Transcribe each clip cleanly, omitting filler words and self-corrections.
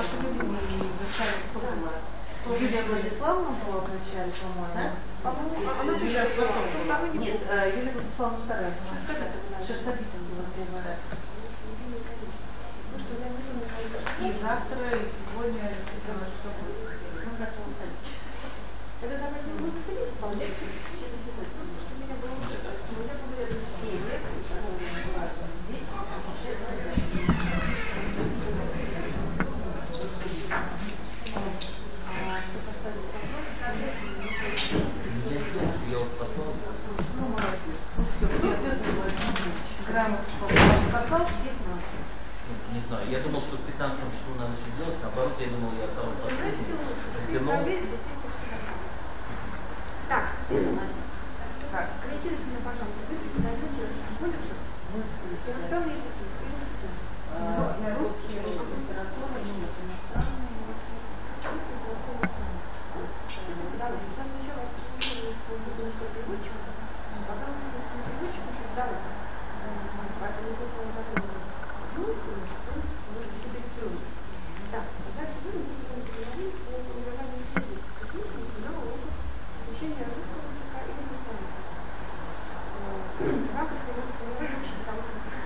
наша любимая начальник была. Юлия Владиславовна была в начале, по-моему. Она тоже потом. Нет, Юлия Владиславовна вторая. Шерстобитова была первый раз. И завтра, и сегодня это наше все будет. Мы готовы ходить. Это давайте мы будем сходить исполнять. Что меня было уже. У меня были 7 лет. Я уже послал. Ну, молодец. Ну, все, Петр Владимирович. Грамотно скакал всех нас. Не знаю, я думал, что в 15 часу надо все делать, наоборот, я думал, я самый последний затянул. Так, корректируйте меня, пожалуйста, вы дойдете больше иностранные языки и русский. Я русский, литература, иностранные. Да, у нас сначала что будет что переводчик, потом переводчик, давайте. Поэтому сначала готовы. Можно себе строить. Так, тогда сегодня мы с вами поговорим о формировании исследовательской деятельности на уроках изучения русского языка и иностранного языка. В рамках формирования общественного языка.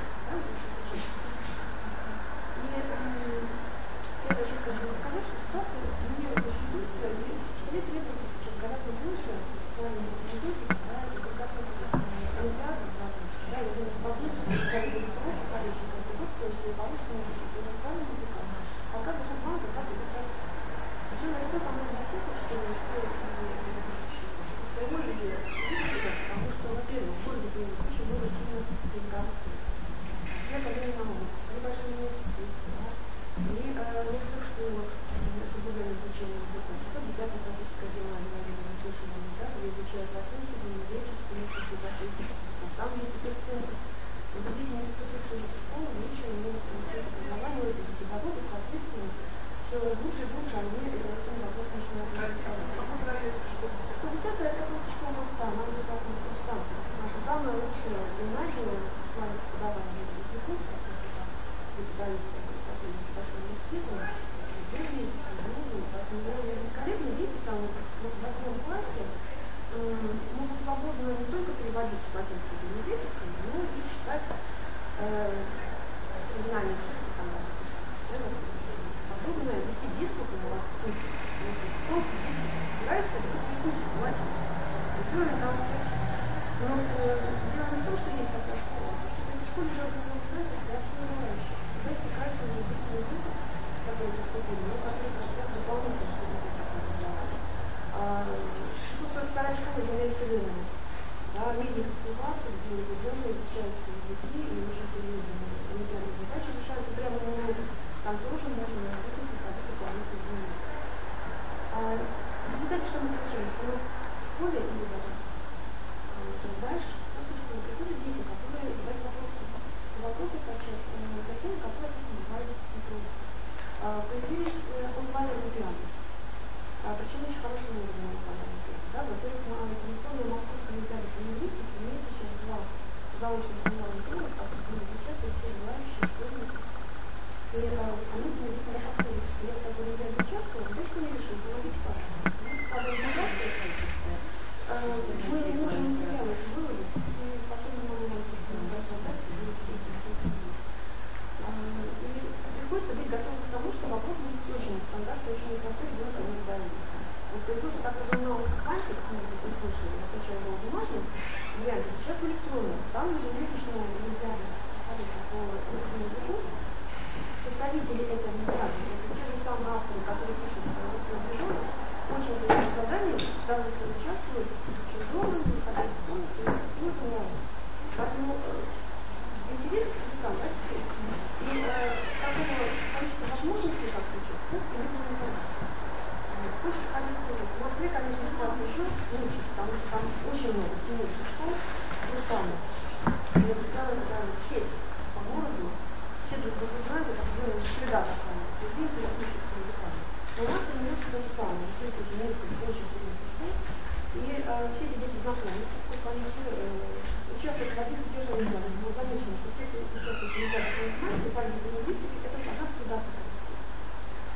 И это еще хочу сказать, что ситуация меняется очень быстро, и себе требуется сейчас гораздо больше специальной методики, да, и подготовки олимпиады, да, я думаю, побольше, когда есть урок, конечно, что и по русскому языку, и иностранному языку, пока даже мало как раз идет раз. Уже растет оно для всех учителей, что и СПО, и учителя, потому что, во-первых, в городе появилось очень много сильных языковых центров. При Академии наук, при Большом университете, да, при некоторых школах с углубленным изучением языков. 610-я классическая гимназия, наверное, вы слышали, да, где изучают латинский, греческий, несколько языков. Там есть спеццентр. Вот дети, не поступившие в школу, вечером могут получать образование у этих педагогов, соответственно, все лучше и лучше они этим вопросом начинают разбираться. 110-я это точка моста, она безопасна курсанта. Наша самая лучшая гимназия в плане преподавания языков, поскольку там преподают сотрудники Большого университета, другие языки, поэтому великолепно дети там в 8 классе могут свободно не только переводить с латинского на греческий, но и читать знания языка, подобное, вести диспуты на латинском. Кто диспут разбирается, это дискуссия на латинском. Сделали там очень. Но дело не в том, что есть такая школа, потому что в этой школе же организован центр для всего желающих. Туда стекаются уже длительные группы, которые поступили, но которые хотят дополнительно преподавать. 642-я школа земля вселенная. Да, медиковские классы, где ребенок изучаются языки, и очень серьезные олимпиадные задачи решаются прямо на уроках. Там тоже можно этим приходить дополнительные знания. В результате что мы получаем? Что у нас в школе или даже уже дальше, после школы приходят дети, которые задают вопросы. Вопросы подчас такими, которые бывают непросто. Появились онлайн-олимпиады. Причем очень хорошего уровня онлайн-олимпиады. Да? Во-первых, на традиционной московской олимпиаде по лингвистике имеет сейчас 2 заочных онлайн-тура, в которых участвуют все желающие школьники. И они мне здесь подходят, что я в такой олимпиаде участвовала, да что не решил, помогите, пожалуйста. Когда презентация, мы можем материалы выложить, и потом мы можем вам тоже рассказать, сделать все эти инициативы. И приходится быть готовым к тому, что вопрос может быть очень нестандартный, очень непростой, ребенок не задает. Вот появился такой журнал «Квантик», может быть, вы слышали, я сначала был бумажным, гляньте, сейчас электронный. Там ежемесячная олимпиада по русскому языку. Составители этой олимпиады, это те же самые авторы, которые пишут про русскую движение, очень интересное задание, даже кто участвует, очень здорово, выходить в комнату, и это нравится. Поэтому интерес к языкам растет. И такого количества возможностей, как сейчас, просто не было никогда. Хочешь ходить тоже. В Москве, конечно, ситуация еще лучше, потому что там очень много сильнейших школ, двухтанных. Я представляю, даже сеть по городу, все друг друга знают, это уже среда такая, людей интересующихся языками. Но у нас становится то же самое, то есть уже несколько очень сильных школ, и все эти дети знакомы, поскольку они все участвуют в одних и тех же олимпиадах. Было замечено, что те, кто участвует в олимпиадах по математике, по лингвистике, это одна среда. Они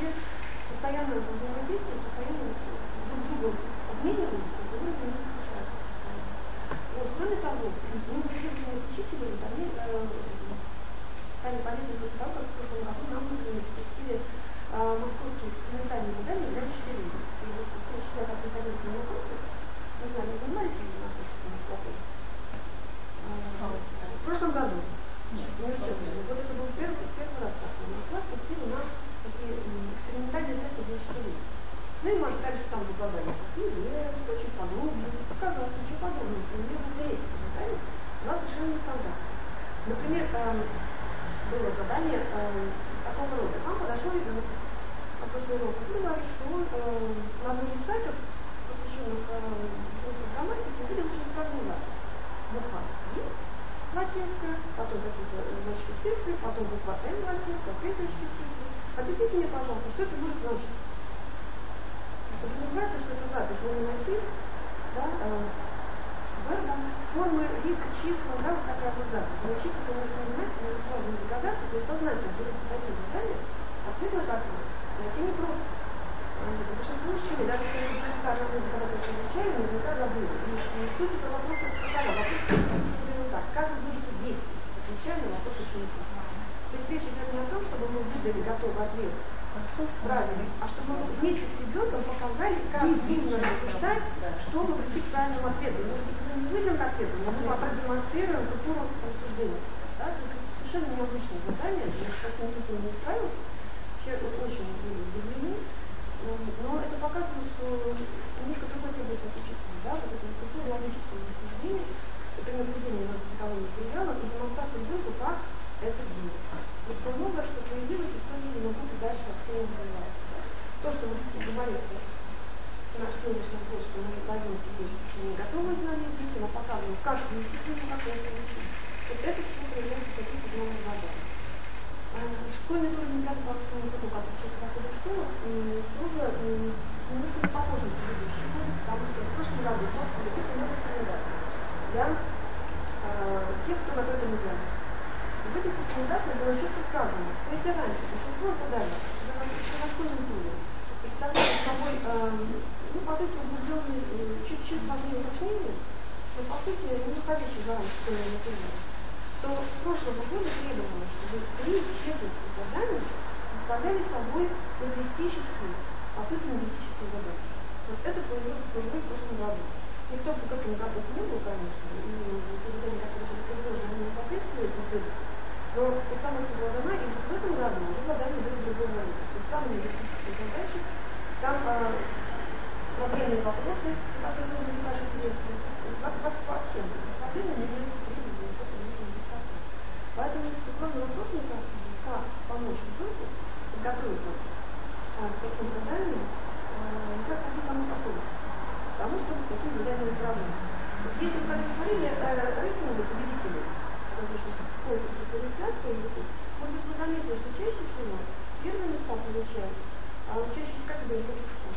все постоянно взаимодействуют, постоянно друг другом обмениваются, и друг друга не решаются постоянно. Вот, кроме того, приверженные учители, вот, они стали полезны после того, как в прошлом году нам, например, запустили московские экспериментальные задания для учителей. И вот те учителя, как приходили к моему курсу, не знаю, вы занимались или на курсе? В прошлом году. Нет. Университет. Вот это был первый раз, когда Москва спустила на такие экспериментальные тесты для учителей. Ну и мы ожидали, что там будут задания очень поглубже, оказалось, ничего подобного. Например, вот эти задания у нас совершенно нестандартные. Например, было задание такого рода. К нам подошел ребенок после урока и говорит, что он на одном из сайтов, посвященных грамматике, видел очень странную запись. Буква «И» латинская, потом какие-то значки цифры, потом буква «Н» латинская, опять значки цифры. Объясните мне, пожалуйста, что это может значить? Подразумевается, что это запись номинатив, да, верба, формы, лица, числа, да, вот такая вот запись. Но учитель это может не знать, но сразу не догадаться, то есть сознательно берется такие задания, ответ на такое найти непросто. Большинство учителей, даже если они элементарно когда-то это изучали, наверняка забыли. И суть этого вопроса такова. Вопрос так. Как вы будете действовать, отвечая на вопрос ученика? То есть речь идет не о том, чтобы мы выдали готовый ответ правильно, а чтобы мы вместе с ребенком показали, как нужно рассуждать, чтобы прийти к правильному ответу. Может быть, мы не выйдем к ответу, но мы продемонстрируем культуру рассуждения. Да? То есть совершенно необычное задание, я почти никто не справился, все очень были удивлены. Но это показывает, что немножко другой требуется от учителя, да, вот это культура логического рассуждения, это наблюдение над языковым материалом и демонстрация ребенку, как это делать. Вот то новое, что появилось и что, видимо, будет дальше активно развиваться. То, что мы говорили в нашем нынешнем году, что мы даем себе не готовые знания детям, а показываем, как это дисциплину, как это получить. Вот это все проявляется в каких-то новых задачах. Школьный тур не готовился к языку, как учитель проходит в школу, тоже немножко не похож на предыдущий год, потому что в прошлом году у нас были очень много рекомендаций для тех, кто готовит олимпиаду. В этих рекомендациях было четко сказано, что если раньше большинство заданий на школьном туре представляли собой, по сути, углубленные, чуть-чуть сложнее упражнения, но, по сути, не выходящие за рамки школьного материала, то с прошлого года требовалось, чтобы 3/4 заданий представляли собой лингвистические, по сути, лингвистические задачи. Вот это появилось впервые в прошлом году. Никто к этому готов не был, конечно, и те задания, которые были предложены, они не соответствуют этому. Но установка была дана, и в этом году уже задания были другого рода. То есть там лингвистические задачи, там проблемные вопросы, которые нужно искать ответ. По всем проблемам являются требования, которые нужно искать. Поэтому главный вопрос, мне кажется, здесь как помочь ребенку подготовиться к таким заданиям, как развить самоспособность. Потому что мы с таким заданием справляемся. Вот если вы когда смотрели рейтинги победителей, различных конкурсов по олимпиаде, может быть, вы заметили, что чаще всего первые места получают, учащиеся как бы из каких школ?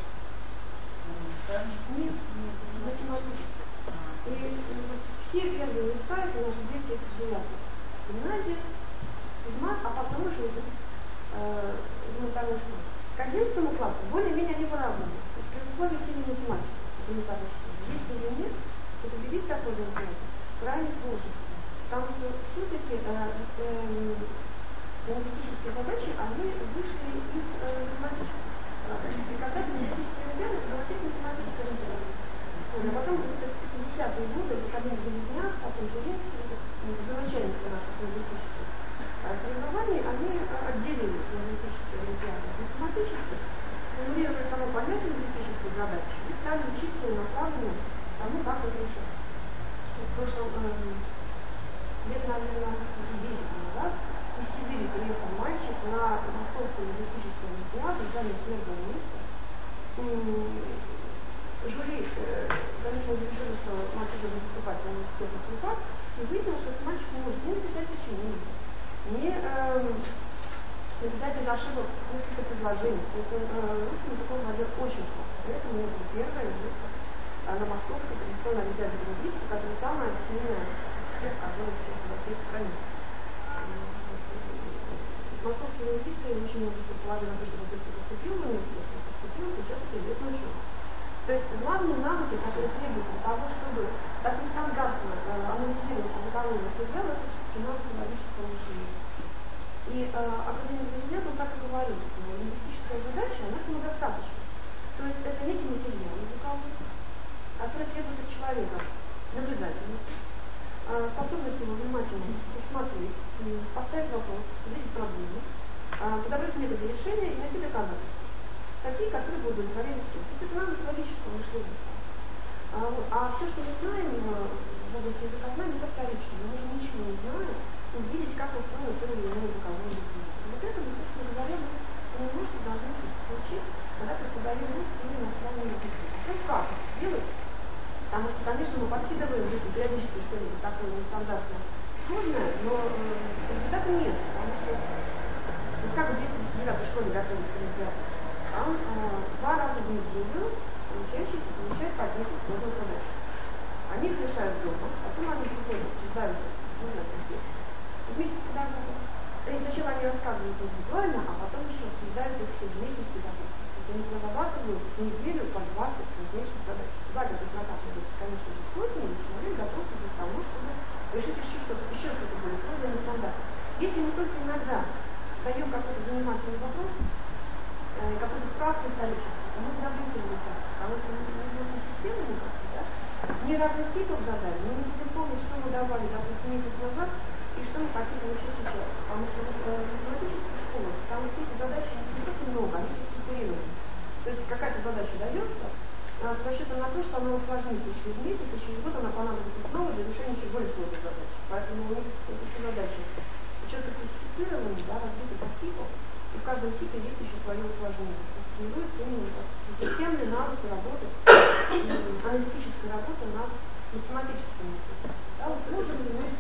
Нет, математических. И все первые места это наши 239. Гимназия, физмат, а потом уже идут гуманитарную школу. К 11 классу более-менее они выравниваются. При условии сильной математики гуманитарной школы. Если ее нет, то победить такой олимпиаде крайне сложно. Потому что все-таки лингвистические задачи, они вышли из математических задач. И когда-то лингвистические олимпиады проводили математические олимпиады. А потом где-то в 50-е годы в Академии Железняк, потом Жилецкий, родоначальники наших лингвистических соревнований, они отделили лингвистические олимпиады от математических, формулировали само понятие лингвистической задачи и стали учиться направленно тому, как их решать. В прошлом лет, наверное, уже 10 назад из Сибири приехал мальчик на Московскую лингвистическую олимпиаду, занял первое место. Жюри, конечно, решили, что мальчик должен выступать в университетных руках, и выяснилось, что этот мальчик не может не написать сочинение, не написать без ошибок несколько предложений. То есть он русским языком владел очень плохо. Поэтому у него было первое место на Московской традиционной олимпиаде по лингвистике, которая самая сильная из всех, которые сейчас во всей стране. Московские лингвисты очень много положили на то, чтобы все-таки поступил в университет, не поступил, сейчас это известная учеба. То есть главные навыки, которые требуются для того, чтобы так нестандартно анализировать языковую материал, это все-таки навыки логического мышления. И академик Заведяк, он так и говорил, что лингвистическая задача, она самодостаточна. То есть это некий материал языковой, который требует от человека наблюдательности, способность его внимательно рассмотреть, поставить вопрос, увидеть проблему, подобрать методы решения и найти доказательства. Такие, которые будут удовлетворять всех. То есть это навык логического мышления. А все, что мы знаем в области языкознания, это вторично. Мы можем ничего не зная увидеть, как устроено то или иное языковое явление. Вот это мы, собственно говоря, немножко должны получить, когда преподаем русский или иностранный язык. То есть как это делать? Потому что, конечно, мы подкидываем здесь периодически что-нибудь такое нестандартное, сложное, но результата нет. Потому что как в 239 школе готовят к олимпиаде? Там 2 раза в неделю учащиеся получают по 10 сложных задач. Они их решают дома, потом они приходят, обсуждают, не знаю, где. Вместе с педагогом. Сначала они рассказывают индивидуально, а потом еще обсуждают их все вместе с педагогом. То есть они прорабатывают неделю по 20 сложнейших задач. За год их накапливается, конечно же, сотни, и человек готов уже к тому, чтобы решить еще что-то более сложное, нестандартное. Если мы только иногда даем какой-то занимательный вопрос, какую-то справку историческую, то мы не добьемся результата. Потому что мы не системы никакой, да? Не разных типов заданий, мы не будем помнить, что мы давали, допустим, месяц назад, и что мы хотим получить сейчас. Потому что в математической школе там все эти задачи не просто много, они все структурированы. То есть какая-то задача дается с расчетом на то, что она усложнится через месяц, и через год она понадобится снова для решения еще более сложных задач. Поэтому у них эти задачи четко классифицированы, да, разбиты по типу, и в каждом типе есть еще свое усложнение. То есть формируется именно системный навык работы, аналитической работы над математическим языком. Да, вот можем ли мы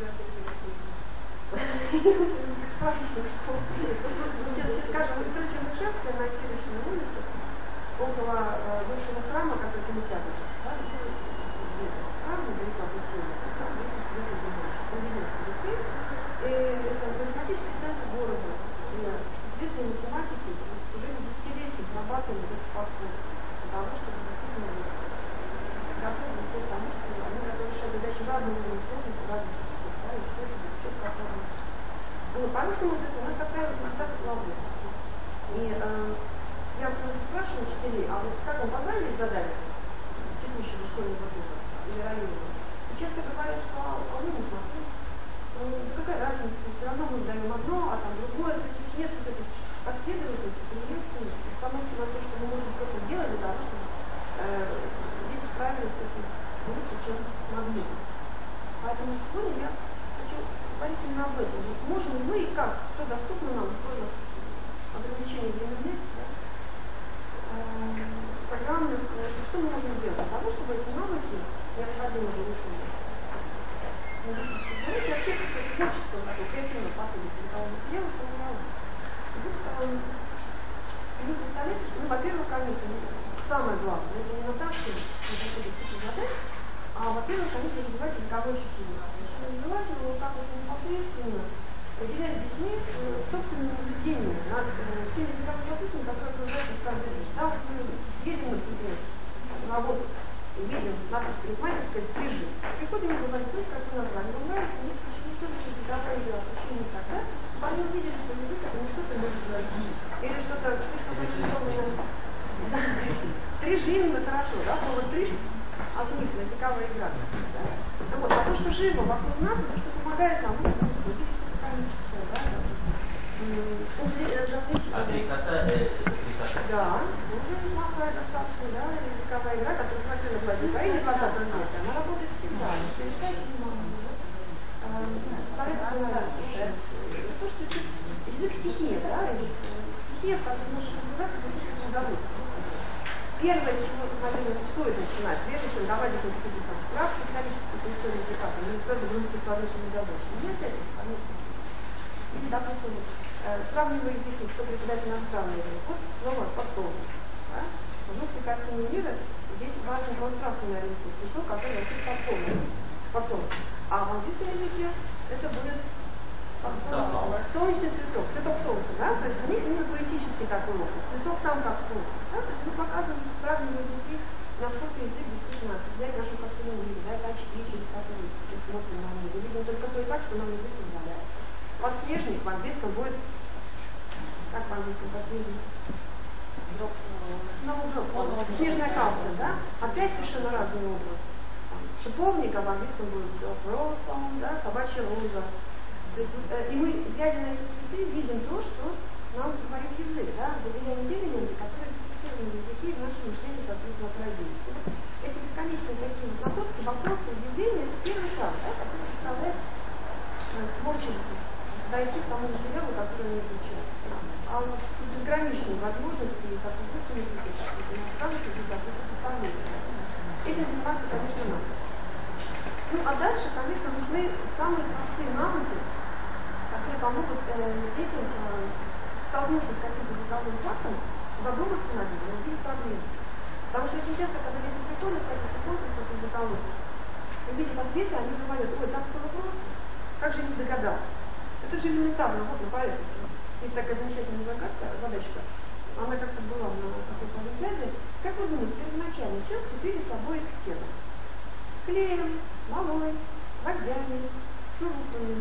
справочных школ. Сейчас скажем, Петруча Мышевская на Кирочной улице, около бывшего храма, который кинотеатр, да, храм недалеко от лицея, президентский лицей, это математический центр города, где известные математики в течение десятилетий прорабатывали этот подход для того, чтобы действительно готовить детей к тому, что они готовы решать задачи разного уровня сложности, разных языков, да, и все это четко оформлено. По русскому языку у нас, как правило, результаты слабые. И я вот уже спрашиваю учителей, а вот как вам понравились задания текущего школьного тура или районного? И часто говорят, что вы не смотрели. Да какая разница, все равно мы даем одно, а там другое. То есть нет вот этой последовательности, приемственности, установки на то, что мы можем что-то сделать для того, чтобы дети справились с этим лучше, чем могли. Поэтому сегодня я хочу говорить именно об этом. Можем ли мы и как, что доступно нам в условиях ограничений временных, да, программных, что мы можем сделать для того, чтобы эти навыки необходимы для решения. Вообще, творческого такого креативного подхода к языковому материалу сформировать. И вот вы представляете, что, во-первых, конечно, самое главное, это не нотация, не какой-то тип задач, а, во-первых, конечно, развивать языковое чтение. Развивать его как вот непосредственно, делясь с детьми собственными наблюдениями над теми языковыми процессами, которые окружают нас каждый день. Да, вот мы едем, например, на работу, видим надпись парикмахерская «Стрижи». Приходим и говорим, как вы назвали, вам нравится? Нет, почему что это языковая игра, почему так, да? Чтобы они увидели, что язык это не что-то мужское, или что-то слишком определенное. Да. Стрижи именно хорошо, да, слово «стриж», а смысл языковая игра. Да? Вот. А то, что живо вокруг нас, это что помогает нам увидеть что-то комическое, да, да, уже плохая достаточно, да, языковая игра, которая характерна была в Украине 20 века, она работает всегда. То, что язык стихия, да, стихия, в которой можно разбираться, это очень удовольствие. Первое, с чего, наверное, стоит начинать, прежде чем давать этим какие-то там справки исторические по истории языка, то не сразу грузить сложнейшими задачами. Нет этого, конечно. Или, допустим, сравнивая языки, кто преподает иностранный язык, вот слово «подсолнух». Да? В русской картине мира здесь важен пространственный ориентир, цветок, который растет подсолнух. А в английском языке это будет Солнечный цветок, цветок солнца, да, то есть у них именно поэтический такой образ, цветок сам как солнце, да, то есть мы показываем, сравниваем языки, насколько язык действительно определяет нашу картину мира, да, это очки, через которые мы смотрим на мир, видим только то и так, что нам язык позволяет. Подснежник в английском будет, как в английском подснежник? Снежная капля, да, опять совершенно разный образ. Шиповник, а в английском будет rose, да, собачья роза. То есть, и мы, глядя на эти цветы, видим то, что нам говорит язык, да, выделяем те элементы, которые зафиксированы в языке и в нашем мышлении, соответственно, отразились. Эти бесконечные такие находки, вопросы, удивления, это первый шаг, да, который представляет творчество, дойти к тому материалу, который они изучают. А вот безграничные возможности, как в русском языке, так и в иностранных языках, и сопоставления. Этим заниматься, конечно, надо. Ну, а дальше, конечно, нужны самые простые навыки, которые помогут детям, столкнувшись с каким-то языковым фактом, задуматься над ним и увидеть проблемы. Потому что очень часто, когда дети приходят с каких-то конкурсов языковых, и видят ответы, они говорят: ой, так было просто, как же не догадался. Это же элементарно, вот на поверхности. Есть такая замечательная задачка, она как-то была на какой-то олимпиаде. Как вы думаете, первоначально чем крепили с собой к стенам? Клеем, смолой, гвоздями, шурупами,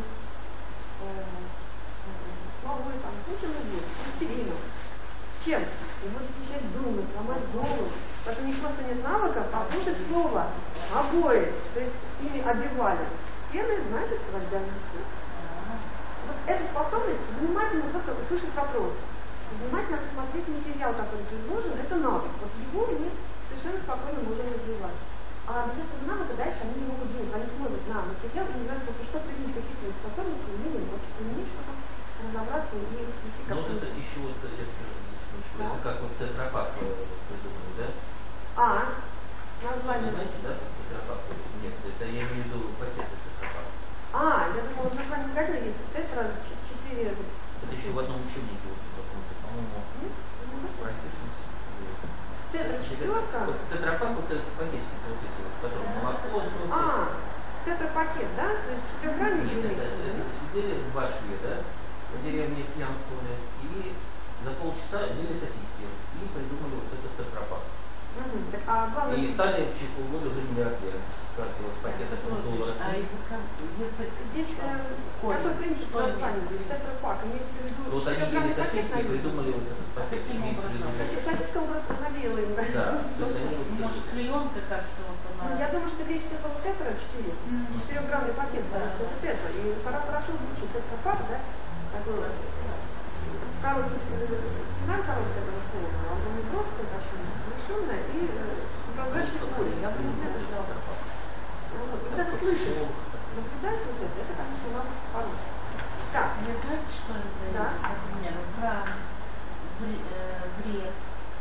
смолой, там, чем угодно, пластилином. Чем? Вы будете начать думать, ломать голову, потому что у них просто нет навыка послушать слово обои, то есть ими обивали стены, значит, гвоздями. Вот эту способность внимательно просто услышать вопрос, внимательно рассмотреть материал, который предложен, это навык. Вот его мы совершенно спокойно можем развивать. А без этого навыка дальше они не могут думать. Они смотрят на материал и не знают просто, что применить, какие свои способности, умения, вот применить, чтобы разобраться и прийти к концу. Ну, это еще вот, это как вот тетрапак придумали, да? Название. Вы знаете, да, тетрапак? Нет, это я имею в виду пакеты тетрапак. Я думала, название магазина есть. Тетра 4. Это еще в одном учебнике, вот каком-то, по-моему, Proficiency. Тетра 4. Вот тетрапак, вот это пакетики, вот эти вот, которые молоко, сок. Тетрапакет, да? То есть четырехгранник? Нет, это сидели два шведа, да? В деревне пьянствовали, и за полчаса ели сосиски, и придумали вот этот тетрапак. Главное... И стали через полгода уже миллиардерами, что сказать, вот пакет $1. А язык? Здесь какой принцип названия? Здесь тетрапак, имеется в виду... Вот они ели сосиски и придумали вот этот пакет. То есть сосиска просто навеяла им. Да, то есть они... Может, клеенка как-то вот она... Я думаю, что греческое слово тетра 4. 4-граммный пакет, скорее всего, это тетра. И хорошо звучит тетрапак, да? Такой короткий финал короткий этого слова. Оно не просто, очень завершенное и прозрачный поле. Я думаю, это слово. Вот это слышать. Наблюдать вот это, конечно, вам хорошее. Так. Мне знаете, что это дает? Например, враг, вред,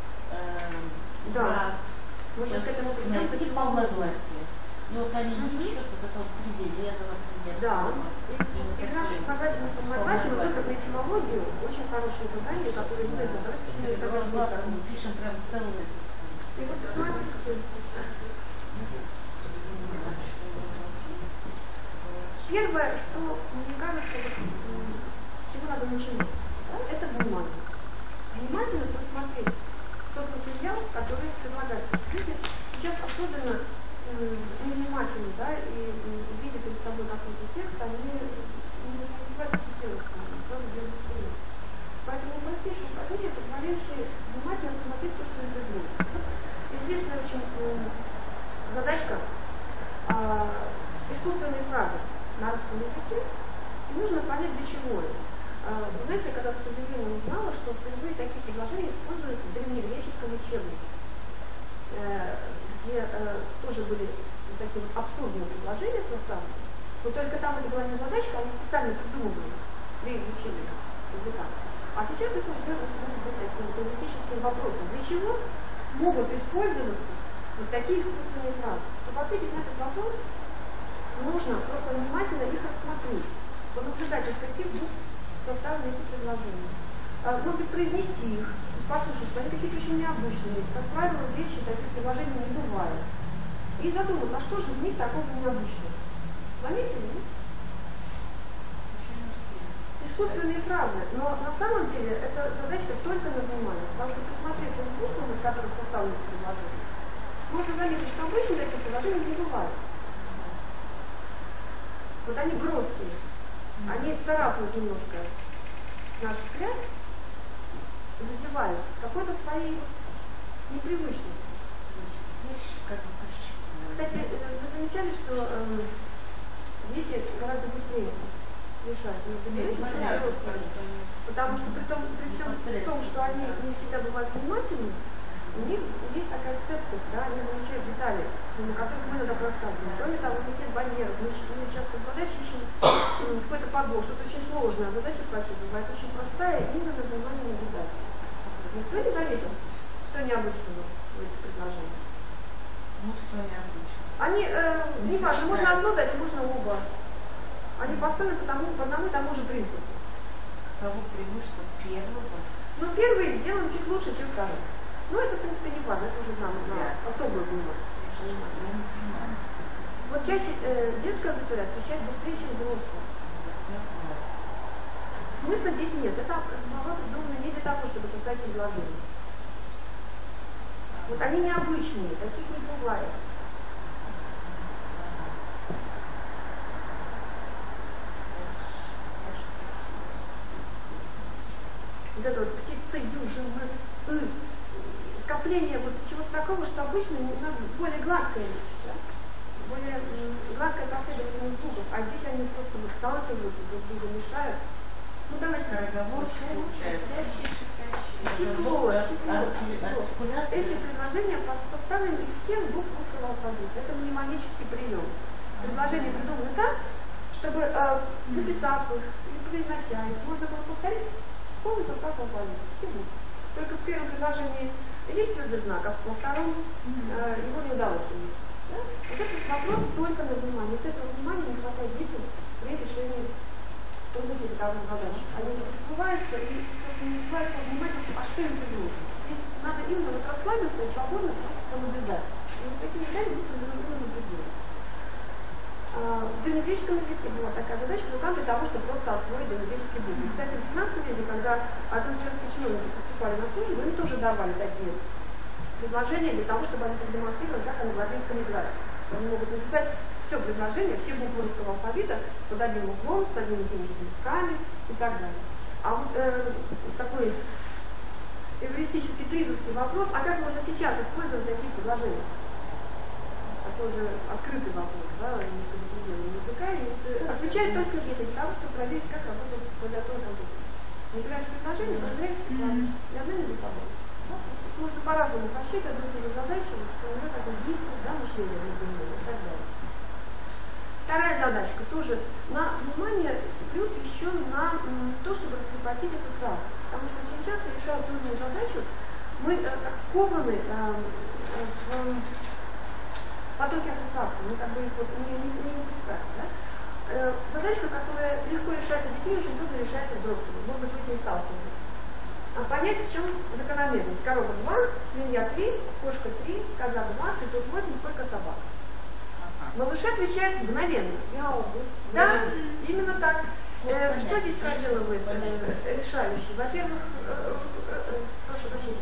враг. Мы сейчас к этому придем. Найти полногласие. И вот они ищут вот это вот привилегия, например, слова. И как раз показательно полногласие, мы только на этимологию, очень хорошее задание, которое не знаю, давайте себе мы пишем прям целую. И вот посмотрите. Первое, что мне кажется, с чего надо начинать, да, это внимание. Внимательно посмотреть тот материал, который предлагается. Люди сейчас особенно невнимательны, да, и видя перед собой какой-то текст, они не успевают фиксироваться на нем, сразу берут вперед. Поэтому простейшее упражнение, позволяющее внимательно рассмотреть то, что им предложено. Вот известная очень задачка искусственные фразы на русском языке, и нужно понять, для чего это. Вы знаете, я когда-то с удивлением узнала, что впервые такие предложения используются в древнегреческом учебнике, где тоже были такие вот абсурдные предложения составлены, но только там это была не задачка, они специально придумывали при изучении языка. А сейчас это уже может быть таким лингвистическим вопросом. Для чего могут использоваться вот такие искусственные фразы? Чтобы ответить на этот вопрос, нужно просто внимательно их рассмотреть, понаблюдать, из каких букв составлены эти предложения. Может быть, произнести их, послушать, что они какие-то очень необычные. Как правило, в речи таких предложений не бывает. И задуматься, а что же в них такого необычного? Заметили? искусственные фразы, но на самом деле это задачка только на внимание, потому что, посмотрев из букв, из которых составлены предложения, можно заметить, что обычно таких предложений не бывает. Вот они гроздкие, они царапают немножко наш взгляд, задевают какой-то своей непривычностью. Кстати, вы замечали, что дети гораздо быстрее решают, потому что при всем том, что они не всегда бывают внимательны, у них есть такая цепкость, да, они замечают детали, на которых мы иногда проскакиваем. Кроме того, у них нет барьеров. Мы часто в задаче ищем какой-то подвох, что-то очень сложное, а задача почти бывает очень простая, именно на внимание наблюдателя. Никто не заметил, что необычного в этих предложениях? Ну, что необычно. Они, не важно, можно одно дать, можно оба. Они построены по одному и тому же принципу. Кого преимущество первого? Но первый сделан чуть лучше, чем второй. Но это, в принципе, не важно, это уже нам особую внимание. Вот чаще детская аудитория отвечает быстрее, чем взрослая. Смысла здесь нет. Это слова придуманы не для того, чтобы составить предложение. Вот они необычные, таких не бывает. Вот это вот птица южина, скопление вот чего-то такого, что обычно у нас более гладкая речь, да? Более гладкая последовательность звуков, а здесь они просто вот сталкиваются, друг друга мешают. Ну давайте. Тепло. Эти предложения составлены из всех букв русского алфавита. Это мнемонический прием. Предложения придуманы так, чтобы, написав их или произнося их, можно было повторить полный состав алфавита. Все буквы. Только в первом предложении есть твердый знак, а во втором его не удалось увидеть. Да? Вот этот вопрос только на внимание. Вот этого внимания не хватает детям при решении трудных языковых задач. Они раскрываются и просто не бывает внимательно, а что им предложено. Здесь надо именно вот расслабиться и свободно просто понаблюдать. И вот такими задачами будет продумано наблюдение. В древнегреческом языке была такая задача, но там для того, чтобы просто освоить древнегреческие буквы. Кстати, в 15 веке, когда канцелярские чиновники поступали на службу, им тоже давали такие предложения для того, чтобы они продемонстрировали, как они владеют каллиграфией. Они могут написать все предложение, все буквы русского алфавита под одним углом, с одними и теми же знаками и так далее. А вот такой эвристический тризовский вопрос, а как можно сейчас использовать такие предложения? Такой же открытый вопрос, да, немножко за пределами языка, и отвечает только дети для того, чтобы проверить, как работает клавиатура компьютера. Набираешь предложение, проверяешь все клавиши, и одна не западает. Можно по-разному рассчитывать одну и ту же задачу, у нее такой гибкость, да, мышление внутреннее и так далее. Вторая задачка тоже на внимание, плюс еще на то, чтобы раскрепостить ассоциации. Потому что очень часто, решая трудную задачу, мы так скованы в потоке ассоциаций, мы как бы их вот не выпускаем. Да? Задачка, которая легко решается детьми, очень трудно решается взрослыми. Может быть, вы с ней сталкиваетесь. Понять, в чем закономерность. Корова 2, свинья 3, кошка 3, коза 2, цветок 8, сколько собак. Малыши отвечают мгновенно. Да, именно так. Что здесь проделывает решающий? Во-первых, прошу прощения,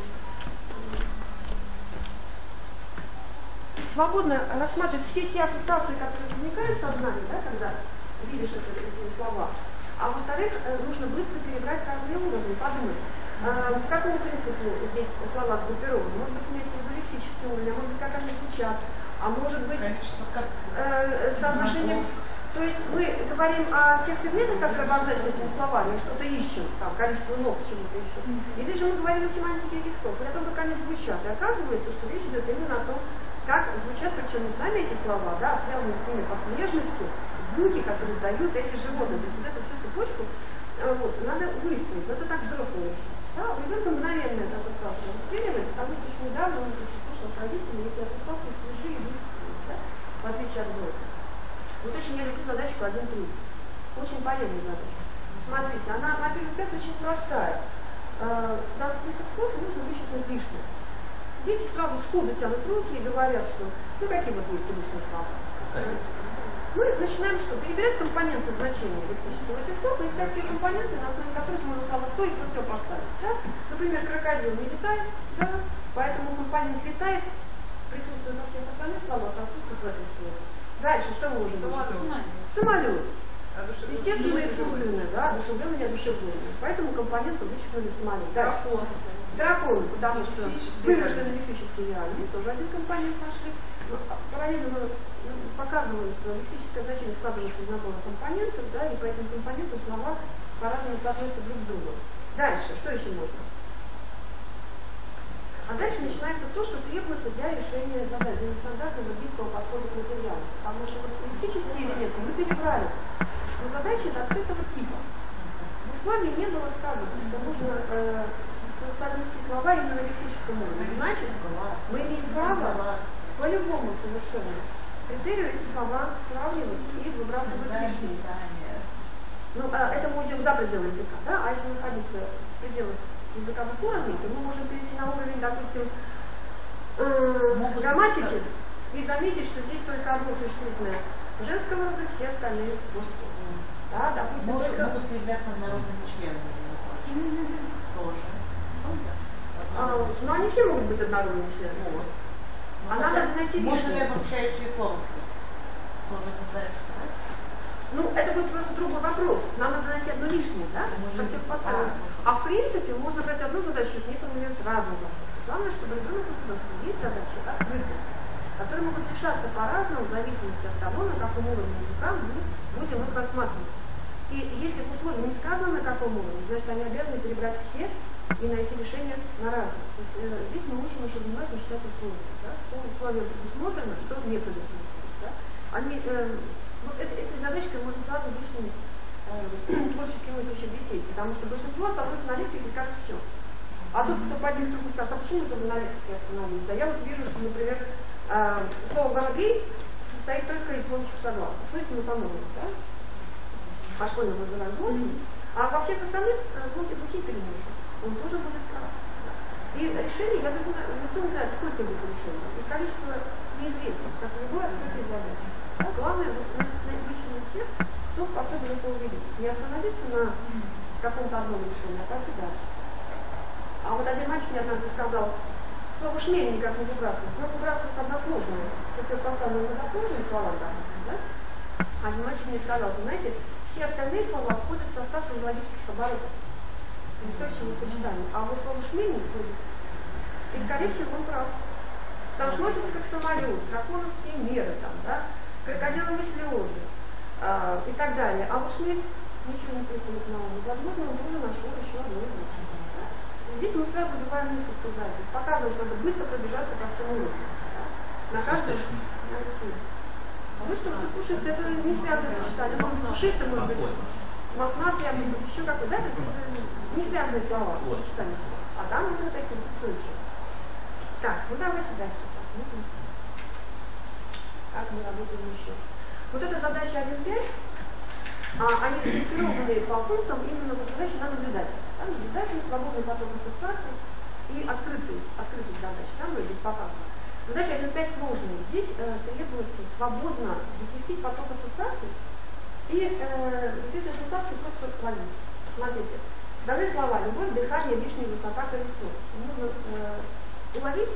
свободно рассматривать все те ассоциации, которые возникают в сознании, да, когда видишь эти слова. А во-вторых, нужно быстро перебрать разные уровни, подумать, по какому принципу здесь слова сгруппированы. Может быть, имеется в виду лексический уровень, а может быть, как они звучат, а может быть, соотношение. То есть мы говорим о тех предметах, которые обозначены этими словами, и что-то ищем, там, количество ног чему-то ищем. Или же мы говорим о семантике этих слов, и о том, как они звучат. И оказывается, что речь идет именно о том, как звучат, причем не сами эти слова, да, а связанные с ними по смежности, звуки, которые издают эти животные. То есть вот эту всю цепочку вот, надо выстроить. Но это так взрослый решит. Да, у ребенка мгновенно эта ассоциация расстреливает, потому что еще недавно он слышал от родителей, эти ассоциации свежие и быстрые, да, в отличие от взрослых. Вот очень я люблю задачку 1-3. Очень полезная задачка. Смотрите, она на первый взгляд очень простая. Дан список слов, и нужно вычеркнуть лишнее. Дети сразу сходу тянут руки и говорят, что ну какие вот эти лишние слова. Мы начинаем что? Перебирать компоненты значения лексического этих слов и искать те компоненты, на основе которых можно слова «со» и противопоставить. Да? Например, крокодил не летает, да? Поэтому компонент «летает» присутствует во всех остальных словах, отсутствует в этой слове. Дальше что мы можем учить? Самолет. Естественно, искусственное, да, одушевленное, неодушевленное. Поэтому компоненты вычеркнули самолет. Дальше. Дракон, потому что вымышленный мифический реальный, тоже один компонент нашли. Параллельно мы показывали, что лексическое значение складывается из набора компонентов, да, и по этим компонентам слова по-разному соотносятся друг с другом. Дальше, что еще можно? А дальше начинается то, что требуется для решения задач, для стандартного гибкого подхода к материалу. Потому что лексические элементы мы перебрали, но задача это открытого типа. В условии не было сказано, что нужно соотнести слова именно на лексическом уровне. Значит, мы имеем право по-любому совершенно критерию эти слова сравнивать и выбрасывать лишние. Ну, это мы уйдем за пределы языка, да? А если находиться в пределах языковых уровней, то мы можем перейти на уровень, допустим, грамматики и заметить, что здесь только одно существительное женского рода, все остальные мужского. Да, допустим, могут появляться народными членами. Тоже. Но они все могут быть однородными членами. Вот. А надо найти лишнее. Можно ли обобщающие слова? Тоже задача, да? Ну, это будет просто другой вопрос. Нам надо найти одно лишнее, да? А в принципе, можно брать одну задачу и формулировать разные вопросы. Главное, чтобы ребенок понял, что есть задачи открытые, которые могут решаться по-разному, в зависимости от того, на каком уровне языка мы будем их рассматривать. И если в условии не сказано, на каком уровне, значит, они обязаны перебрать все и найти решение на разные. То есть здесь мы учим очень внимательно считать условия, да? Что условия предусмотрено, что не предусмотрено. Да? Они, вот этой задачкой можно сразу лишними творчески мыслящих детей, потому что большинство остановится на лексике и скажет все. А тот, кто поднимет руку, скажет, а почему это вы на лексике остановились? А я вот вижу, что, например, слово «голубей» состоит только из звонких согласных, то есть эмоциональных, да? По школьному называем звонким, а во всех остальных звонки глухие перемешаны. Он тоже будет прав. И решение, я даже не знаю, никто не знает, сколько здесь решений. И количество неизвестно, как любой открытой задачи. Да? Главное, вот, вычленить тех, кто способен это увидеть. Не остановиться на каком-то одном решении, а пойти дальше. А вот один мальчик мне однажды сказал, слово «шмель» никак не выбрасывается. Но выбрасывается односложное. Противопоставленные односложные слова, допустим, да? Один мальчик мне сказал, знаете, все остальные слова входят в состав фразеологических оборотов. Устойчивое сочетание. А вот слово «шмель» не входит. И, скорее всего, он прав. Потому что носится как самолет, драконовские меры, там, да, крокодиловые слезы и так далее. А вот «шмель» ничего не приходит на ум. Возможно, он тоже нашел еще одно изучение. Да? Здесь мы сразу добавим несколько зайцев. Показываем, что надо быстро пробежаться по всему уровню. Да? На каждом ну что пушистый, это не связанное сочетание. Он может быть пушистый, может быть мохнатый, а может быть еще какой-то. Да? Это не связанные слова, сочетание слов. А там именно такие вот устойчивые. Так, ну давайте дальше посмотрим, как мы работаем еще. Вот эта задача 1.5, они группированы по пунктам именно по задаче на наблюдатель. Да? Наблюдатель, свободный поток ассоциаций и открытость задач. Там мы здесь показываем. Задача 1.5 сложная. Здесь требуется свободно запустить поток ассоциаций и эти ассоциации просто ловить. Смотрите, даны слова: любовь, дыхание, лишняя высота, колесо. Нужно уловить,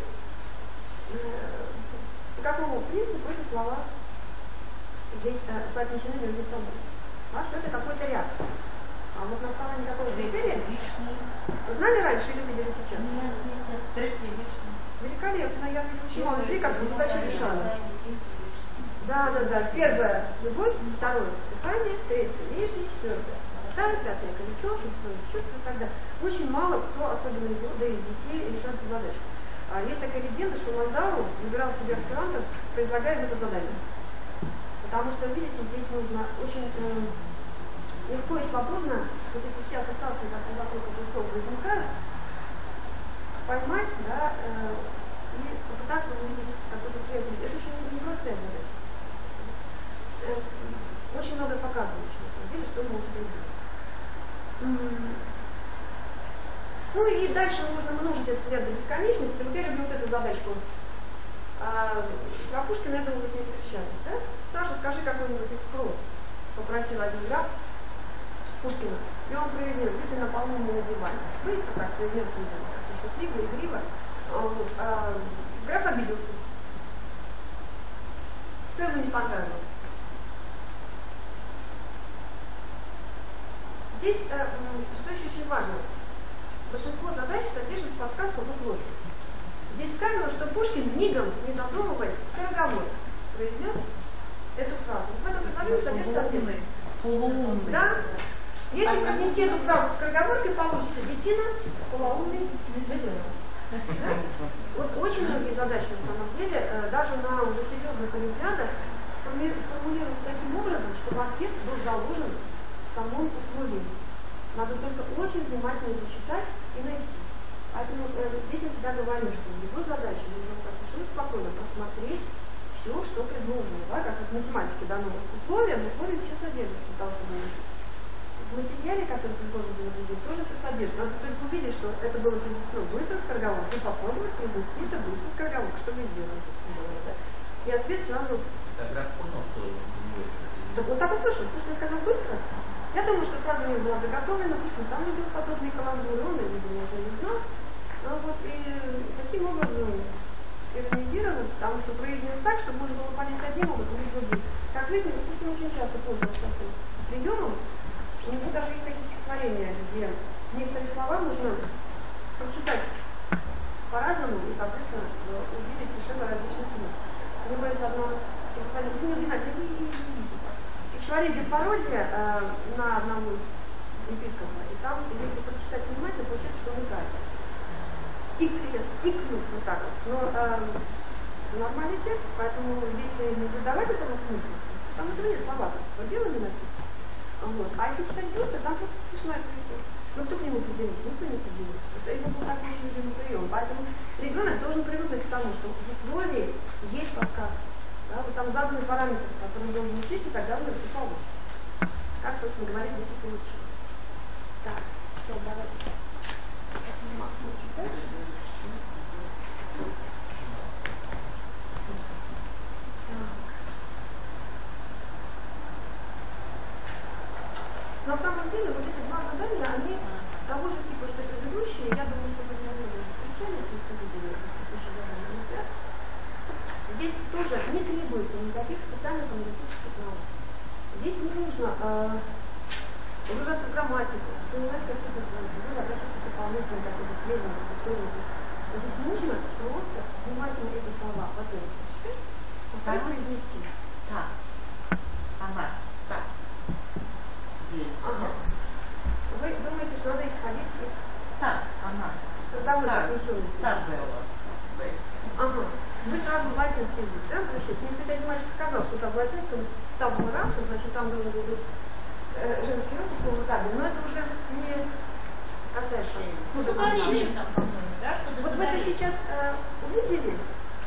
по какому принципу эти слова здесь соотнесены между собой. А что это какой-то ряд. А вот на основании какого критерия знали раньше или видели сейчас? Третий лишний. Великолепно, я видела очень мало людей, которые задачу решали. Да. Первое — любовь, второе — дыхание, третье — лишнее, четвертое — высота, пятое — колесо, шестое — чувство и так далее. Очень мало кто, особенно из рода, из детей, решает эту задачку. Есть такая легенда, что Ландау выбирал себе аспирантов, предлагая им это задание. Потому что, видите, здесь нужно очень легко и свободно вот эти все ассоциации, которые вокруг этих слов возникают, поймать, да, и попытаться увидеть какую-то связь. Это очень непростая задача. Очень много показывает, что на самом деле, что может быть. Ну и дальше можно множить этот ряд до бесконечности. Вот я люблю вот эту задачку Про Пушкина, я думаю, вы с ней встречались, да? Саша, скажи какой-нибудь экспрот. Попросил один граф Пушкина. И он произнес: «Дети на полу не на диване». Быстро так произнес, видимо, как-то шутливо, игриво. Вот. Граф обиделся. Что ему не понравилось? Здесь, что еще очень важно, большинство задач содержит подсказку в условиях. Здесь сказано, что Пушкин мигом, не задумываясь, скороговоркой произнес эту фразу. В этом предложении содержится ответ. Полуумный. Да? Если произнести эту фразу скороговоркой, получится детина, полоумный, медведенок. Да? Вот очень многие задачи, на самом деле, даже на уже серьезных олимпиадах, формулируются таким образом, чтобы ответ был заложен в самом условии. Надо только очень внимательно его читать и найти. Поэтому дети всегда говорят, что в любой задаче нужно совершенно спокойно просмотреть все, что предложено. Да? Как в математике дано условия, в условиях все содержится для того, чтобы найти. В материале, который предложен был определить, тоже все содержится. Надо только увидеть, что это было произнесено быстро скороговоркой, и попробовать произнести это быстро скороговоркой, что мы сделали, собственно говоря. Да? И ответ сразу... Граф понял, что Да, вот так услышал. Пушкин сказал быстро. Я думаю, что фраза не была заготовлена, Пушкин сам любил подобные каламбуры, он, видимо, уже не знал. Вот, и таким образом иронизировал, потому что произнес так, чтобы можно было понять одним образом и другим. Как выяснилось, Пушкин очень часто пользовался таким приемом. У него даже есть такие стихотворения, где некоторые слова нужно прочитать по-разному и, соответственно, увидеть совершенно различный смысл. У него есть одно стихотворение, не Геннадий, не видите. Стихотворение пародия на одного епископа, и там, если прочитать внимательно, получается, что он играет. И крест, и кнут, вот так вот. Но нормальный текст, поэтому если не задавать этого смысла, там это не слова, по белыми написано. Вот. А если читать быстро, там просто смешная прикол. Но кто к нему определился? Никто не определился. Это его был такой очень любимый прием. Поэтому ребенок должен привыкнуть к тому, что в условии есть подсказка. Да? Вот там заданы параметры, которые он должен учесть, и тогда он это получит. Как, собственно говоря, здесь и получилось. Так, все, давайте. Чуть дальше. На самом деле, вот эти два задания, они того же типа, что и предыдущие. Я думаю, что вы с ними уже встречались, если видели текущее задание, например. Здесь тоже не требуется никаких специальных аналитических наук. Здесь не нужно погружаться в грамматику, вспоминать какие-то знания, обращаться к дополнительным каким-то сведениям, здесь нужно просто внимательно эти слова, во-первых, прочитать, во-вторых, произнести. Так. Ага. Так. Ага. Вы думаете, что надо исходить из родовой соотнесенности? Так было. Ага. Вы сразу в латинский язык, да, возвращаетесь? Мне, кстати, один мальчик сказал, что там в латинском табула раса, значит, там должен был быть женский род и слово табель, но это уже не касается. С ударением там, по-моему, да? Вот вы это сейчас увидели?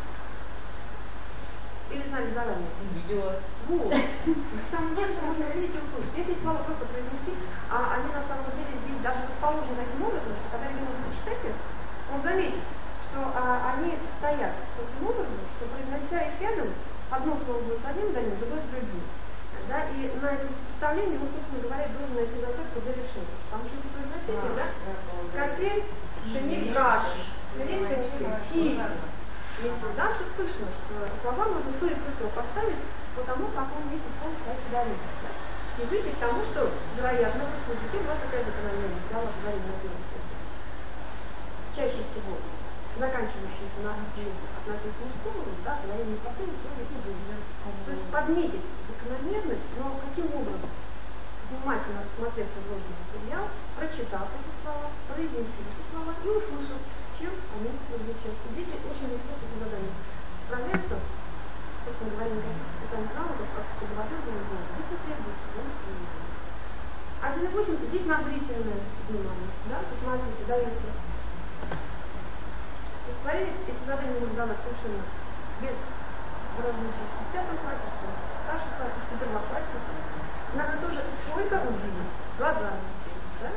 Или знали заранее? видела. Вот. На самом деле, можно увидеть и услышать. Если эти слова просто произнести, а они на самом деле здесь даже расположены таким образом, что когда ребенок будет читать их, он заметит, что они стоят таким образом, что произнося их рядом, одно слово будет с одним ударением, другое с другим. Да, и на этом сопоставлении он, собственно говоря, должен найти зацепку для решения. Потому что если произносите, да, капель, шенель, каш, свирель, канитель, киитель. Если дальше слышно, что слова можно со и поставить по тому, в каком месте слово стоит ударение. Да? И выйти к тому, что, вероятно, в русском языке была такая закономерность, да, ударение на первом слове. Чаще всего заканчивающиеся на относясь к мужскому, да, ударение последнего слова не будет. То есть подметить закономерность, но каким образом? Внимательно рассмотрев предложенный материал, прочитав эти слова, произнеси эти слова и услышав, чем они различаются. Дети очень легко с этим заданием справляются, собственно говоря, никаких специальных навыков, как ты говорил, за него, их не требуется. 1.8 здесь на зрительное внимание. Да? Посмотрите, дается. Эти задания можно давать совершенно без различия, что в 5 классе, что в старшем классе, что в первоклассе. Надо тоже только увидеть глазами. Да?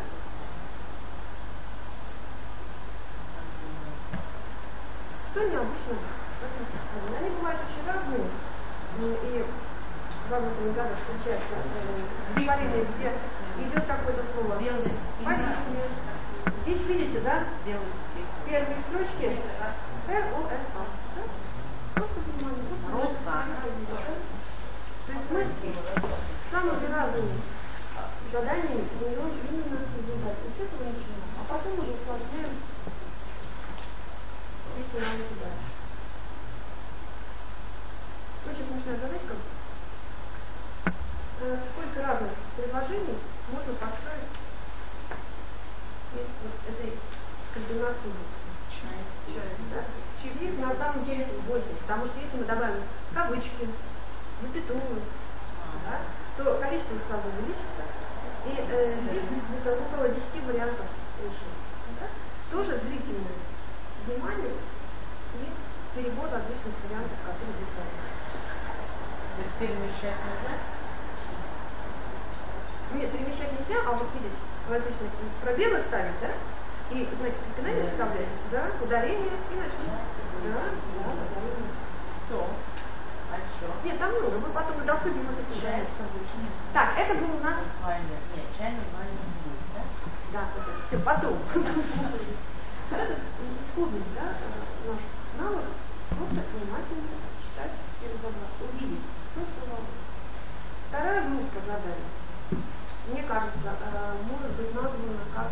Что необычно? в этом стихотворении. Они бывают очень разные, и в главных комментариях встречаются стихотворения, где идет какое-то слово по рифме. Здесь видите, да? Белый стих. Первые строчки РОСА. Да? Просто внимание. Роса. То есть мы с самыми разными заданиями тренируем именно результат. И с этого начинаем. А потом уже усложняем эти навыки дальше. Очень смешная задачка. Сколько разных предложений можно построить из вот этой комбинации букв? Да? Их на самом деле 8, потому что если мы добавим кавычки, запятую, да, то количество их сразу увеличится. И здесь будет около 10 вариантов решения. Да? Тоже зрительное внимание и перебор различных вариантов, которые здесь возможны. То есть перемещать нельзя? Нет, перемещать нельзя, а вот видите, различные пробелы ставить, да? И знаки препинания вставлять, да, ударение и начнем. Да, ударение. Все. А что? Нет, там много, вы потом на досуге можете Чай читать. нет. Так, это был у нас... Нет, чай назвали сбой, да? Да, все, потом. Это исходный, да, наш навык, просто внимательно читать и разобраться, увидеть то, что вам. Вторая группа заданий, мне кажется, может быть названа как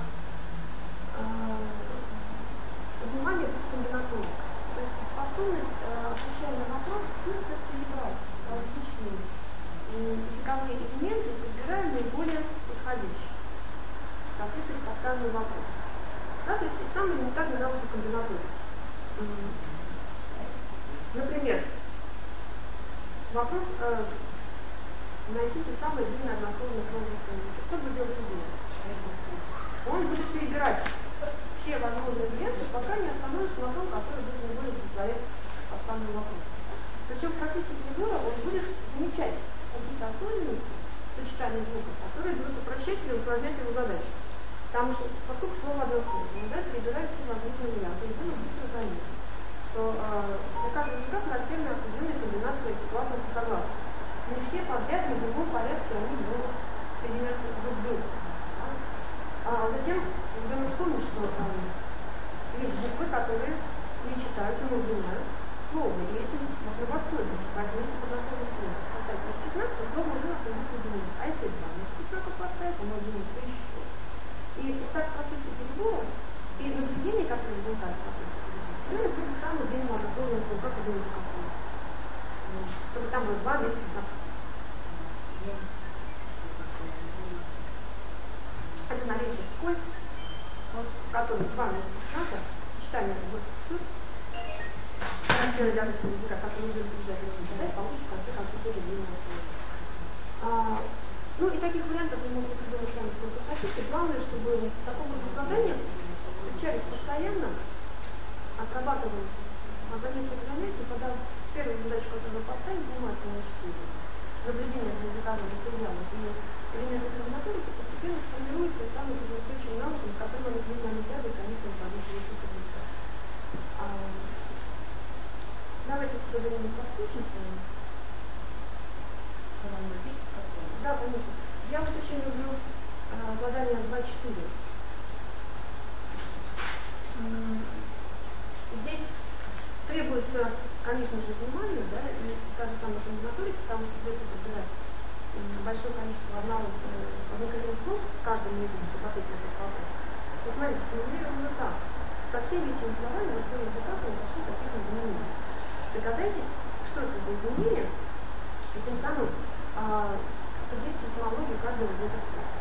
внимание плюс комбинатурика. То есть способность, отвечая на вопрос, быстро перебрать различные языковые элементы, подбирая наиболее подходящие в соответствии с поставленным вопросом. Да, то есть самый элементарный навык комбинатурики. Например, вопрос найти те самые длинные односложные слова в русском языке. Что будет делать ребенок? Он будет перебирать все возможные варианты, пока не остановится на том, который будет наиболее удовлетворять поставленный вопрос. Причем в процессе перебора он будет замечать какие-то особенности сочетания звуков, которые будут упрощать или усложнять его задачу. Потому что, поскольку слово односложное, да, перебирает все возможные варианты, и ребенок быстро заметит, что для каждого языка характерны определенные комбинации гласных и согласных. Не все подряд, не в любом порядке они могут соединяться друг с другом. Затем ребенок вспомнит, что есть буквы, которые не читаются, но длинное слово, и этим можно воспользоваться. Поэтому если подносложное слово поставить мягкий знак, то слово уже находится длинное. А если два мягких знаков поставить, оно длинится еще. И вот так в процессе перебора и наблюдения, которые возникают в процессе перебора, ребенок будет к самому длинному односложному слову, как вы думаете, какое? Чтобы там было два мягких знака. Это наречие вскользь, в котором два мягких знака, сочетание вот с характером для русского языка, который идет обязательно, да, и получит в конце концов это длинное слово. Ну и таких вариантов вы можете придумать сами сколько хотите. Главное, чтобы такого рода задания встречались постоянно, отрабатывались от занятия к занятию, когда первую задачу, которую вы поставили, внимательно чтение, наблюдение за языковым материалом и элементы комбинаторики постепенно сформируются и станут уже устойчивым навыком, с которым они будут на олимпиаде и, конечно, выходить в высший результат. Давайте с заданием послушаем с вами. Да, конечно. Я вот очень люблю задание 2.4. Здесь требуется, конечно же, внимание, да, и та же самая комбинаторика, потому что придется подбирать большое количество однокоренных слов в каждом языке, посмотрите на этот вопрос. И смотрите, сформулировано так. Со всеми этими словами в истории языка произошли какие-то изменения. Догадайтесь, что это за изменения, и тем самым определить этимологию каждого из этих слов.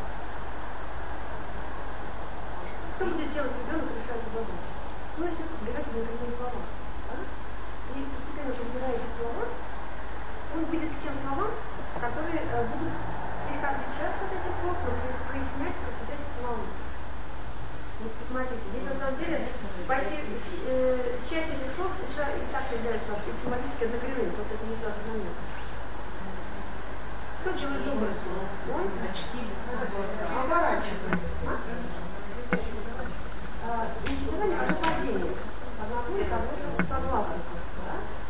Что будет делать ребенок, решая эту задачу? Он начнет подбирать однокоренные слова. Да? И постепенно подбирая эти слова, он выйдет к тем словам, которые будут слегка отличаться от этих слов, но прояснять, просветлять этимологию. Вот посмотрите, здесь на самом деле почти часть этих слов и так являются этимологически однокоренными, просто это не сразу заметно. Что делает другое слово? Он оборачивает. Инициирование одно падение. Одного и того же согласного. Да?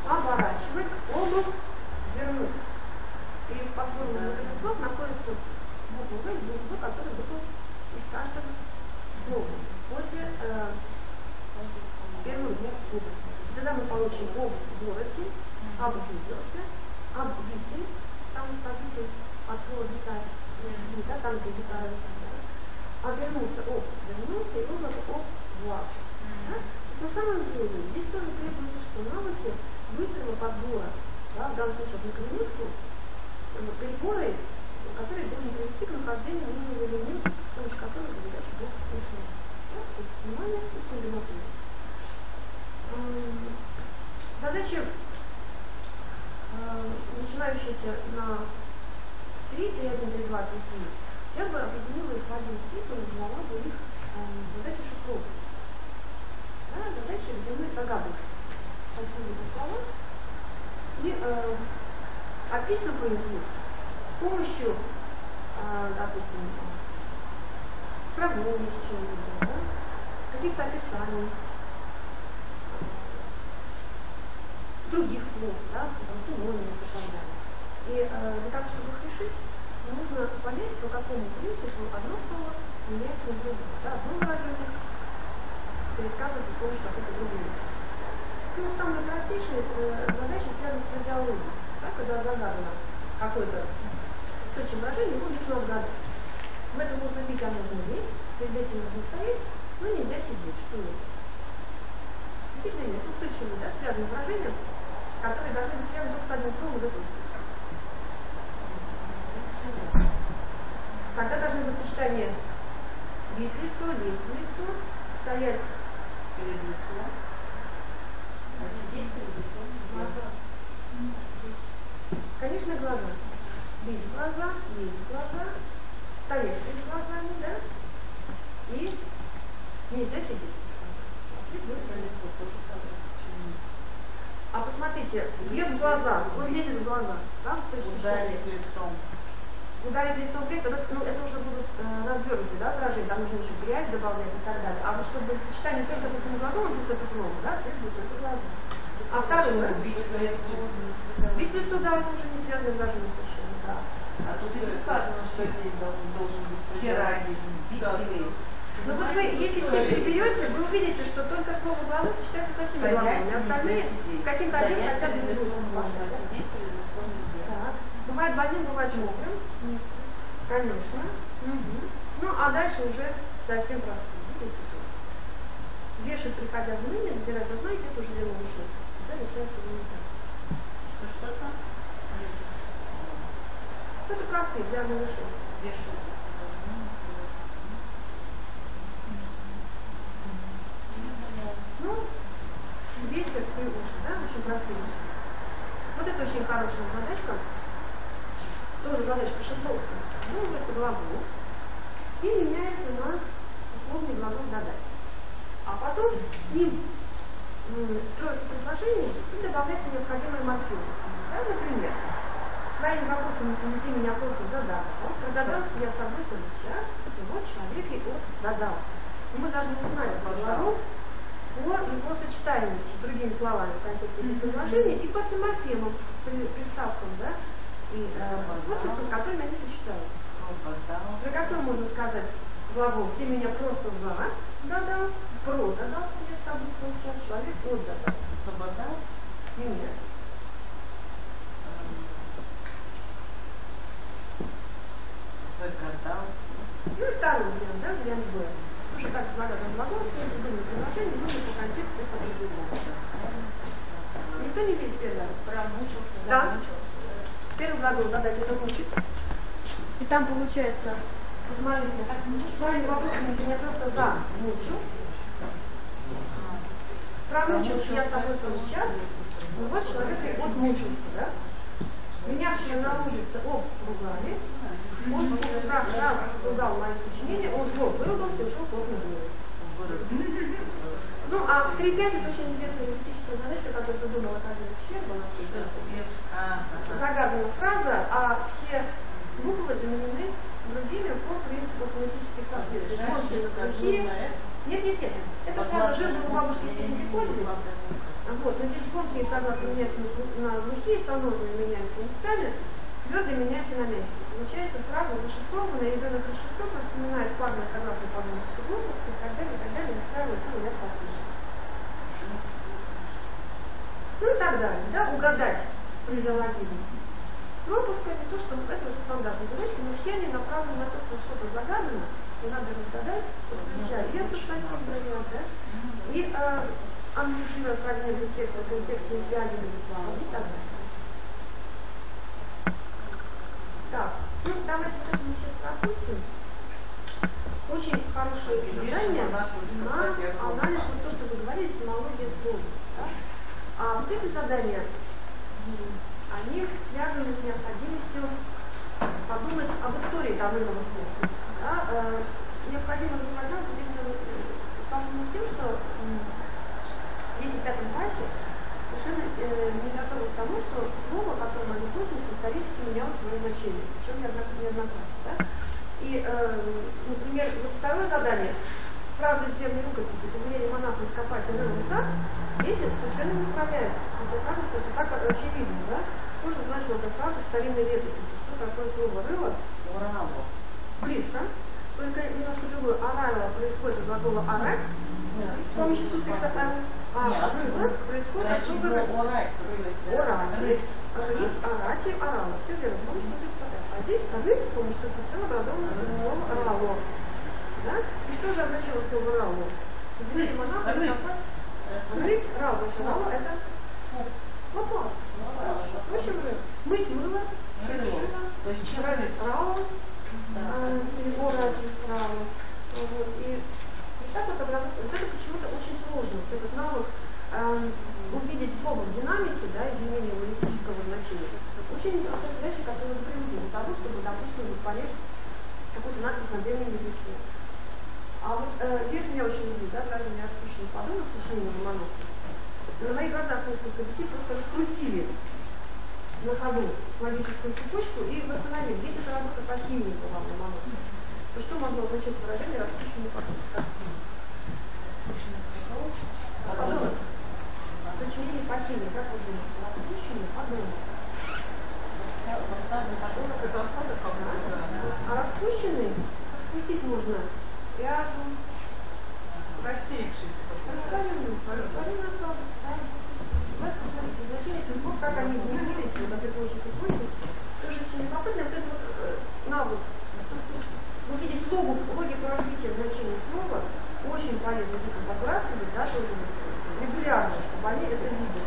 случае об городе, обиделся, обитель, потому что обитель от слова детать, да, там, где детали, да, обернулся, об вернулся, и облако об влаг. Да? На самом деле здесь тоже требуется, что навыки быстрого подбора, да, в данном случае однокоренных слов, приборы, который должен привести к нахождению нужного элемента, с помощью которого задача будет решена. Да? То есть внимание и комбинатура. Задачи, начинающиеся на 3, 3, 1, 3, 2, 3, 3, я бы определила их в один тип и назвала бы их задачи шифровки. Да, задачи, где мы загадываем какие-либо слова и описываем их с помощью, допустим, сравнений с чем-либо, да, каких-то описаний, других слов, да, синонимов и так далее. И для того, чтобы их решить, нужно понять, по какому принципу одно слово меняется на другое. Да, одно выражение пересказывается с помощью какой-то другой. Ну, самые простейшие задачи связаны с фразеологией. Да, когда загадано какое-то устойчивое выражение, его нужно отгадать. В этом можно пить, а можно есть, перед этим нужно стоять, но нельзя сидеть. Что это? Видели, это устойчивое, да, связанное выражение, которые должны быть связаны только с одним словом из этого списка. Тогда должны быть сочетания бить лицо, лезть в лицо, стоять перед лицом, а сидеть перед лицом глаза. Конечно, глаза. Бить в глаза, лезть в глаза, стоять перед глазами, да? И нельзя сидеть перед глазами. Лицо тоже сказать. А посмотрите, бьет в глаза, он лезет в глаза. Да? Ударить лицом. Ударить лицом в крест, это уже будут развернутые, да, выражения, там нужно еще грязь добавлять и так далее. А вот чтобы сочетание только с этим глаголом плюс это слово, да, требует только глаза. А второе, Бить в лицо. бить в лицо, да, это уже не связанное выражение совершенно, да. А тут и не сказано, что здесь должен быть тирагизм, бить и лезть. Но вот вы, если все переберете, вы увидите, что только слово глаза сочетается со всеми глаголами, а остальные с каким-то одним хотя бы не будут. Можно сидеть перед лицом нельзя. Так. Бывает двойным, бывает мокрым. Конечно. Угу. Ну, а дальше уже совсем простые. Вешать, приходя в уныние, задирать сознание, это уже дело ушей. Да, решается не так. Что там? Это простые для малышей. Вешать. Нос, весят и уши, да, очень простые уши. Вот это очень хорошая задачка. Тоже задачка шифровка. Вводится глагол и меняется на условный глагол «додать». А потом с ним строится предложение и добавляется необходимые морфемы. Да, например, своими вопросами ты меня просто задавал. Продадался я с тобой целый час, и вот человек его додался. И мы должны узнать глагол по его сочетаемости с другими словами в контексте этих предложений и по морфемам, приставкам, да, и постфиксам, с которыми они сочетаются. За какой можно сказать глагол «ты меня просто додал», «про додался я с тобой целый час», «человек от додался». Освободал? Нет. Загадал. Ну и второй вариант, да, вариант Б. Тоже так загадываем глагол, все другими предложениями, но не по контексту их определяем. Никто не видит первый? Промучился, Да. замучился. Первый глагол «додать» это «мучить». И там получается, смотрите, своими вопросами ты меня просто замучил. Промучился я с тобой целый час, ну вот человек и отмучился, да? Меня вчера на улице обругали, он раз ругал мои сочинения, он зло выругался и ушел плотно делать. Ну, а 3-5 это очень известная лингвистическая задача, которую придумала Академик Щерба. Загадана фраза, а все буквы заменены другими по принципу фонетических соответствий. Звонкие на глухие. Нет. Эта фраза «жил-был у бабушки сиденький козлик». Вот, но здесь звонкие согласно меняются на глухие, сонорные меняются местами, твердые меняются на мягкие. Получается фраза зашифрованная, ребенок расшифрован, вспоминает парные согласно подобности глупости и так далее, настраивает целый ряд соответствий. Ну и так далее, да, угадать фразеологизм. С пропусками то, что это уже стандартные задачки, но все они направлены на то, что что-то загадано, и надо разгадать, подключая и ассоциативный ряд, да, и анализируя фрагменты текста, контекстные связи между словами и так далее. Так, ну давайте тоже мы сейчас пропустим. Очень хорошее задание на анализ, вот то, что вы говорили, этимология слова. Да? А вот эти задания, они связаны с необходимостью подумать об истории того или иного слова. Да? Необходимо разобрать нам именно столкнуться с тем, что дети в 5 классе совершенно не готовы к тому, что слово, которым они пользуются, исторически меняло свое значение. Причем неоднократно. Да? И, например, второе задание, фраза из древней рукописи, повеление монаха ископать и рыл сад, дети совершенно не справляются. Мне кажется, это так очевидно, да? Что же значила эта фраза в старинной летописи? Что такое слово рыло? Урало. Близко. Только немножко другое. Орало происходит от глагола орать с помощью суффикса «л». А рыло происходит от слова орать. Рыть, орать и орало. Все верно, с помощью суффикса «л». А здесь рыть с помощью суффикса «л» образовано слово «рало». Да? И что же означало слово «рало»? Повеление монаха ископать. Рыть, рало, значит, рало – это лопата. В общем, мыть мыло, шить шило, То есть рать рало, его рать рало. Вот. И так вот образуется. Вот это почему-то очень сложно. Вот этот навык увидеть слово в динамике, да, изменения лингвистического значения. Очень непростая задача, которую мы привыкли для того, чтобы, допустим, понять какую-то надпись на древнем языке. А вот здесь меня очень люблю, да, даже не распущенный подумал в сочинении Ломоносова. На моих глазах несколько детей просто раскрутили на ходу логическую цепочку и восстановили. Если это работа по химии была в Ломоносове, то что могло означать выражение распущенный подумок? Подумок. Сочинение по химии, как вы думаете? Распущенный подумок. Подумок это осадок какой-то. А распущенный распустить можно пряжу, Рассеявшийся. растворенный осадок. Да? Вот, посмотрите, значение этих слов, как они изменились вот от эпохи к эпохе, тоже очень любопытно. Вот этот вот навык увидеть логику развития значения слова очень полезно детям подбрасывать, да, тоже регулярно, чтобы они это видели.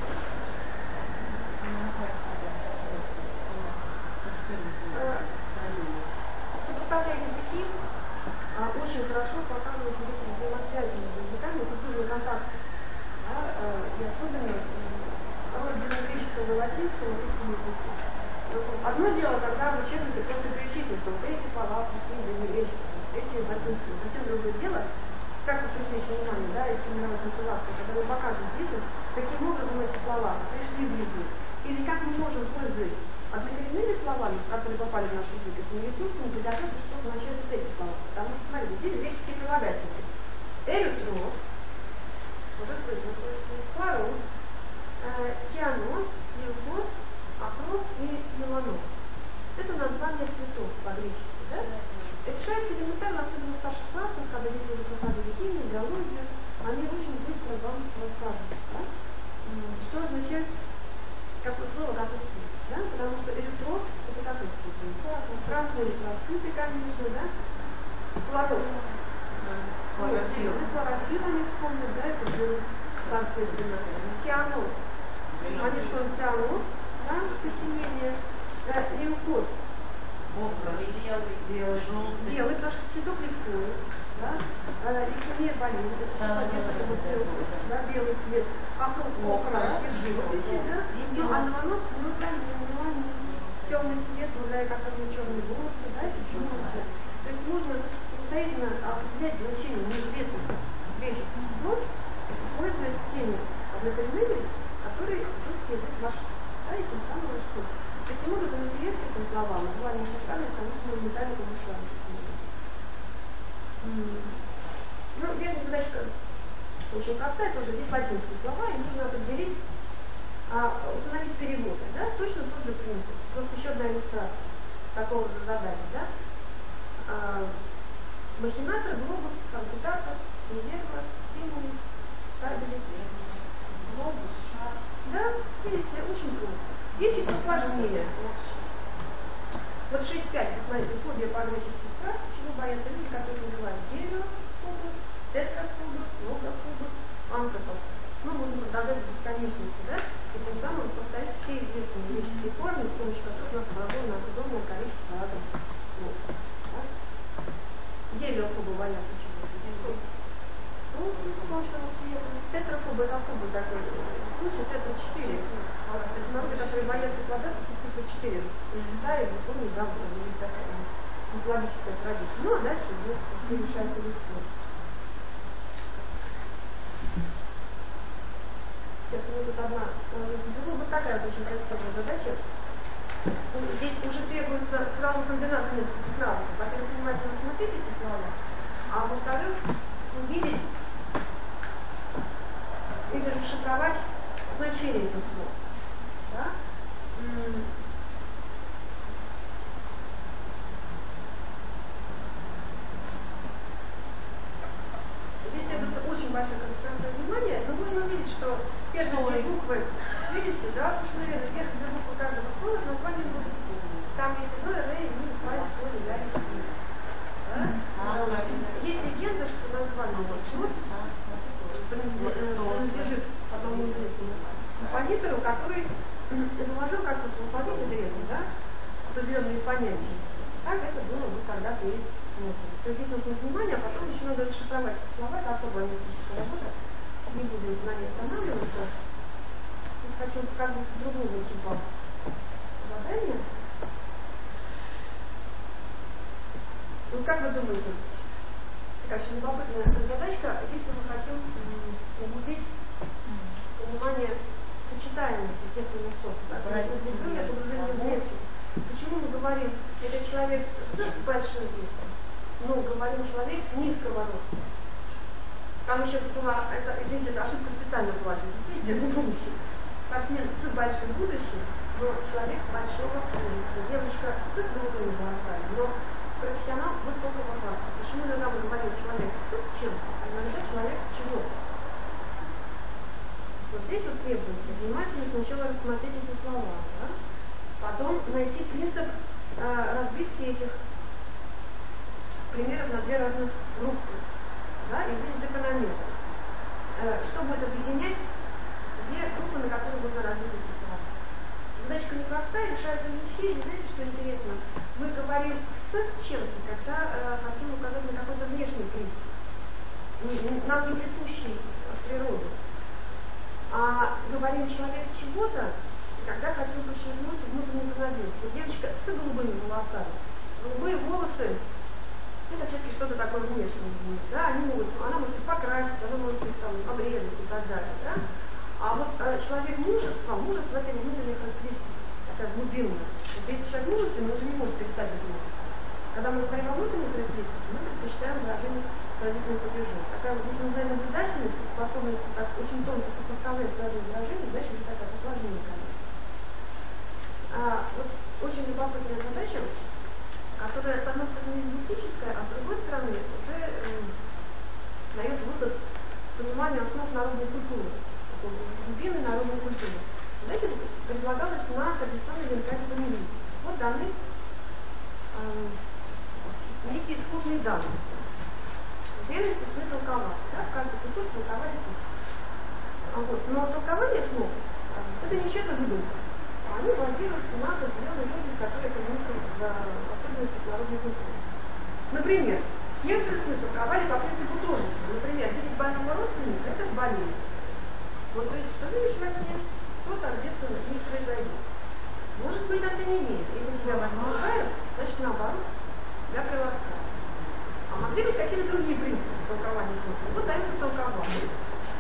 Сопоставляя языки, очень хорошо показывают вот эти взаимосвязи между языками, культурный контакт, да, и особенно роль древнегреческого и латинского в русском языке. Одно дело, когда в учебнике просто перечислили, что вот эти слова пришли из древнегреческого, эти из латинского. Совсем другое дело, как вы привлечь внимание, да, и сформировать мотивацию, когда вы показываете детям, каким образом эти слова пришли в язык, или как мы можем, пользуясь однокоренными словами, которые попали в наш язык, этими ресурсами, предоказать, что означают вот эти слова. Потому что, смотрите, здесь греческие прилагательные. Эритрос, уже слышно, хлорос, кианос, лилкос, ахрос и меланос. Это название цветов по-гречески, да? Решается элементарно, особенно в старших классах, когда дети уже проходили химию, биологию, они очень быстро вам рассказывают, да? Что означает какое слово, какой цвет, да? Потому что эритроз – это какой цвет? Красные эритроциты, конечно, да? Хлороз. Зеленый хлорофилл они вспомнят, да, это был, соответственно, кианоз. Они вспомнят цианоз, да, посинение, леукоз. Белый, потому что цветок левкоид, да, лейкемия болезнь, да, белый цвет, ахроз, охра, из живописи, да, ну, а меланос, меланин, темный цвет, благодаря которому черные волосы, да, это черный цвет. То есть можно самостоятельно определять значение неизвестных греческих слов, пользуясь теми однокоренными, которые русский язык ваш, да, и тем самым что. Таким образом, интерес к этим словам, желание составить, конечно, моментально повышает. Ну, верная задачка очень простая, тоже здесь латинские слова, и нужно определить, установить переводы, да, точно тот же принцип. Просто еще одна иллюстрация такого задания, да. Махинатор, глобус, компьютатор, резервор, стимулис, стабилис. Глобус, шар. Да. Есть чуть посложнее. Вот 6.5, посмотрите, фобия по-гречески страх, чего боятся люди, которые называют гелиофобы, тетрафобы, логофобы, антропофобы. Ну, можно продолжать до бесконечности, да? И тем самым повторить все известные греческие формы, с помощью которых у нас образовано огромное количество разных слов. Да? Гелиофобы боятся чего? Солнечного света. Тетрафобы — это особый такой случай, тетра 4. Это народы, которые боятся квадратов, и цифра 4. В Китае, в Японии, да, есть такая мифологическая традиция. Ну, а дальше уже все решается легко. Сейчас у меня тут одна, вот такая вот очень красивая задача. Здесь уже требуется сразу комбинация нескольких навыков. Во-первых, внимательно смотреть эти слова, а во-вторых, увидеть или расшифровать значение этих слов. Да? Здесь требуется очень большая концентрация внимания, но можно увидеть, что первые буквы, видите, да, совершенно верно, первые две буквы каждого слова — название будет. Там есть р, ми, фа, соль, ля, си. Есть легенда, что название принадлежит одному известному композитору, который заложил как-то в алфавите древнем, да, определенные понятия. Так это было вот когда-то и смотрим. То есть здесь нужно внимание, а потом еще надо расшифровать слова. Это особая аналитическая работа. Не будем на ней останавливаться. Сейчас хочу показать другого типа задания. Вот как вы думаете, такая очень любопытная задачка, если мы хотим углубить понимание сочетаемости тех или иных слов, которые определенные погружение в лексику. Почему мы говорим, это человек с большим весом, но говорим человек низкого роста. Там еще была, это, извините, это ошибка специально была для детей, сделана будущее. Спортсмен с большим будущим, но человек большого возраста. Девочка с голубыми волосами, но профессионал высокого класса. Почему иногда мы говорим человек с чем-то, а иногда человек чего-то? Вот здесь вот требуется внимательно сначала рассмотреть эти слова, да? Потом найти принцип разбивки этих примеров на две разных группы, да, и видеть закономерность. Что будет объединять две группы, на которые можно разбить эти слова? Задачка непростая, решается не все. Здесь, знаете, что интересно? Мы говорим с чем-то, когда хотим указать на какой-то внешний признак, нам не присущий от природы. А говорим человек чего-то, когда хотим подчеркнуть внутреннюю принадлежность. Вот девочка с голубыми волосами. Голубые волосы — это все-таки что-то такое внешнее. Да? Она может их покрасить, она может их там обрезать и так далее. Да? А вот человек мужество — это его внутренняя характеристика, такая глубинная. Вот если человек мужественный, он уже не может перестать без мужества. Когда мы говорим о внутренней характеристике, мы предпочитаем выражение с родительным падежом. Такая вот здесь нужна наблюдательность и способность так очень тонко сопоставлять разные выражения, дальше уже такая посложнее, конечно. Вот очень любопытная задача, которая, с одной стороны, лингвистическая, а с другой стороны, уже дает выход к пониманию основ народной культуры, глубины народной культуры. Задача предлагалась на традиционной демократии. Вот даны некие исходные данные. Древности сны толковали. Да? В каждой культуре толковали сны. Вот. Но толкование снов — это не чья-то выдумка. Они базируются на определенной логике, которая приносит в особенности народной культуры. Например, некоторые сны толковали по принципу тождества. Например, видеть больного родственника — это болезнь. Вот, то есть, что видишь во сне, то тождественно не произойдет. Может быть, это не имеет. Если тебя возьмут, значит, наоборот, тебя приласкают. А могли быть какие-то другие принципы толкования снов? Вот даются толкования.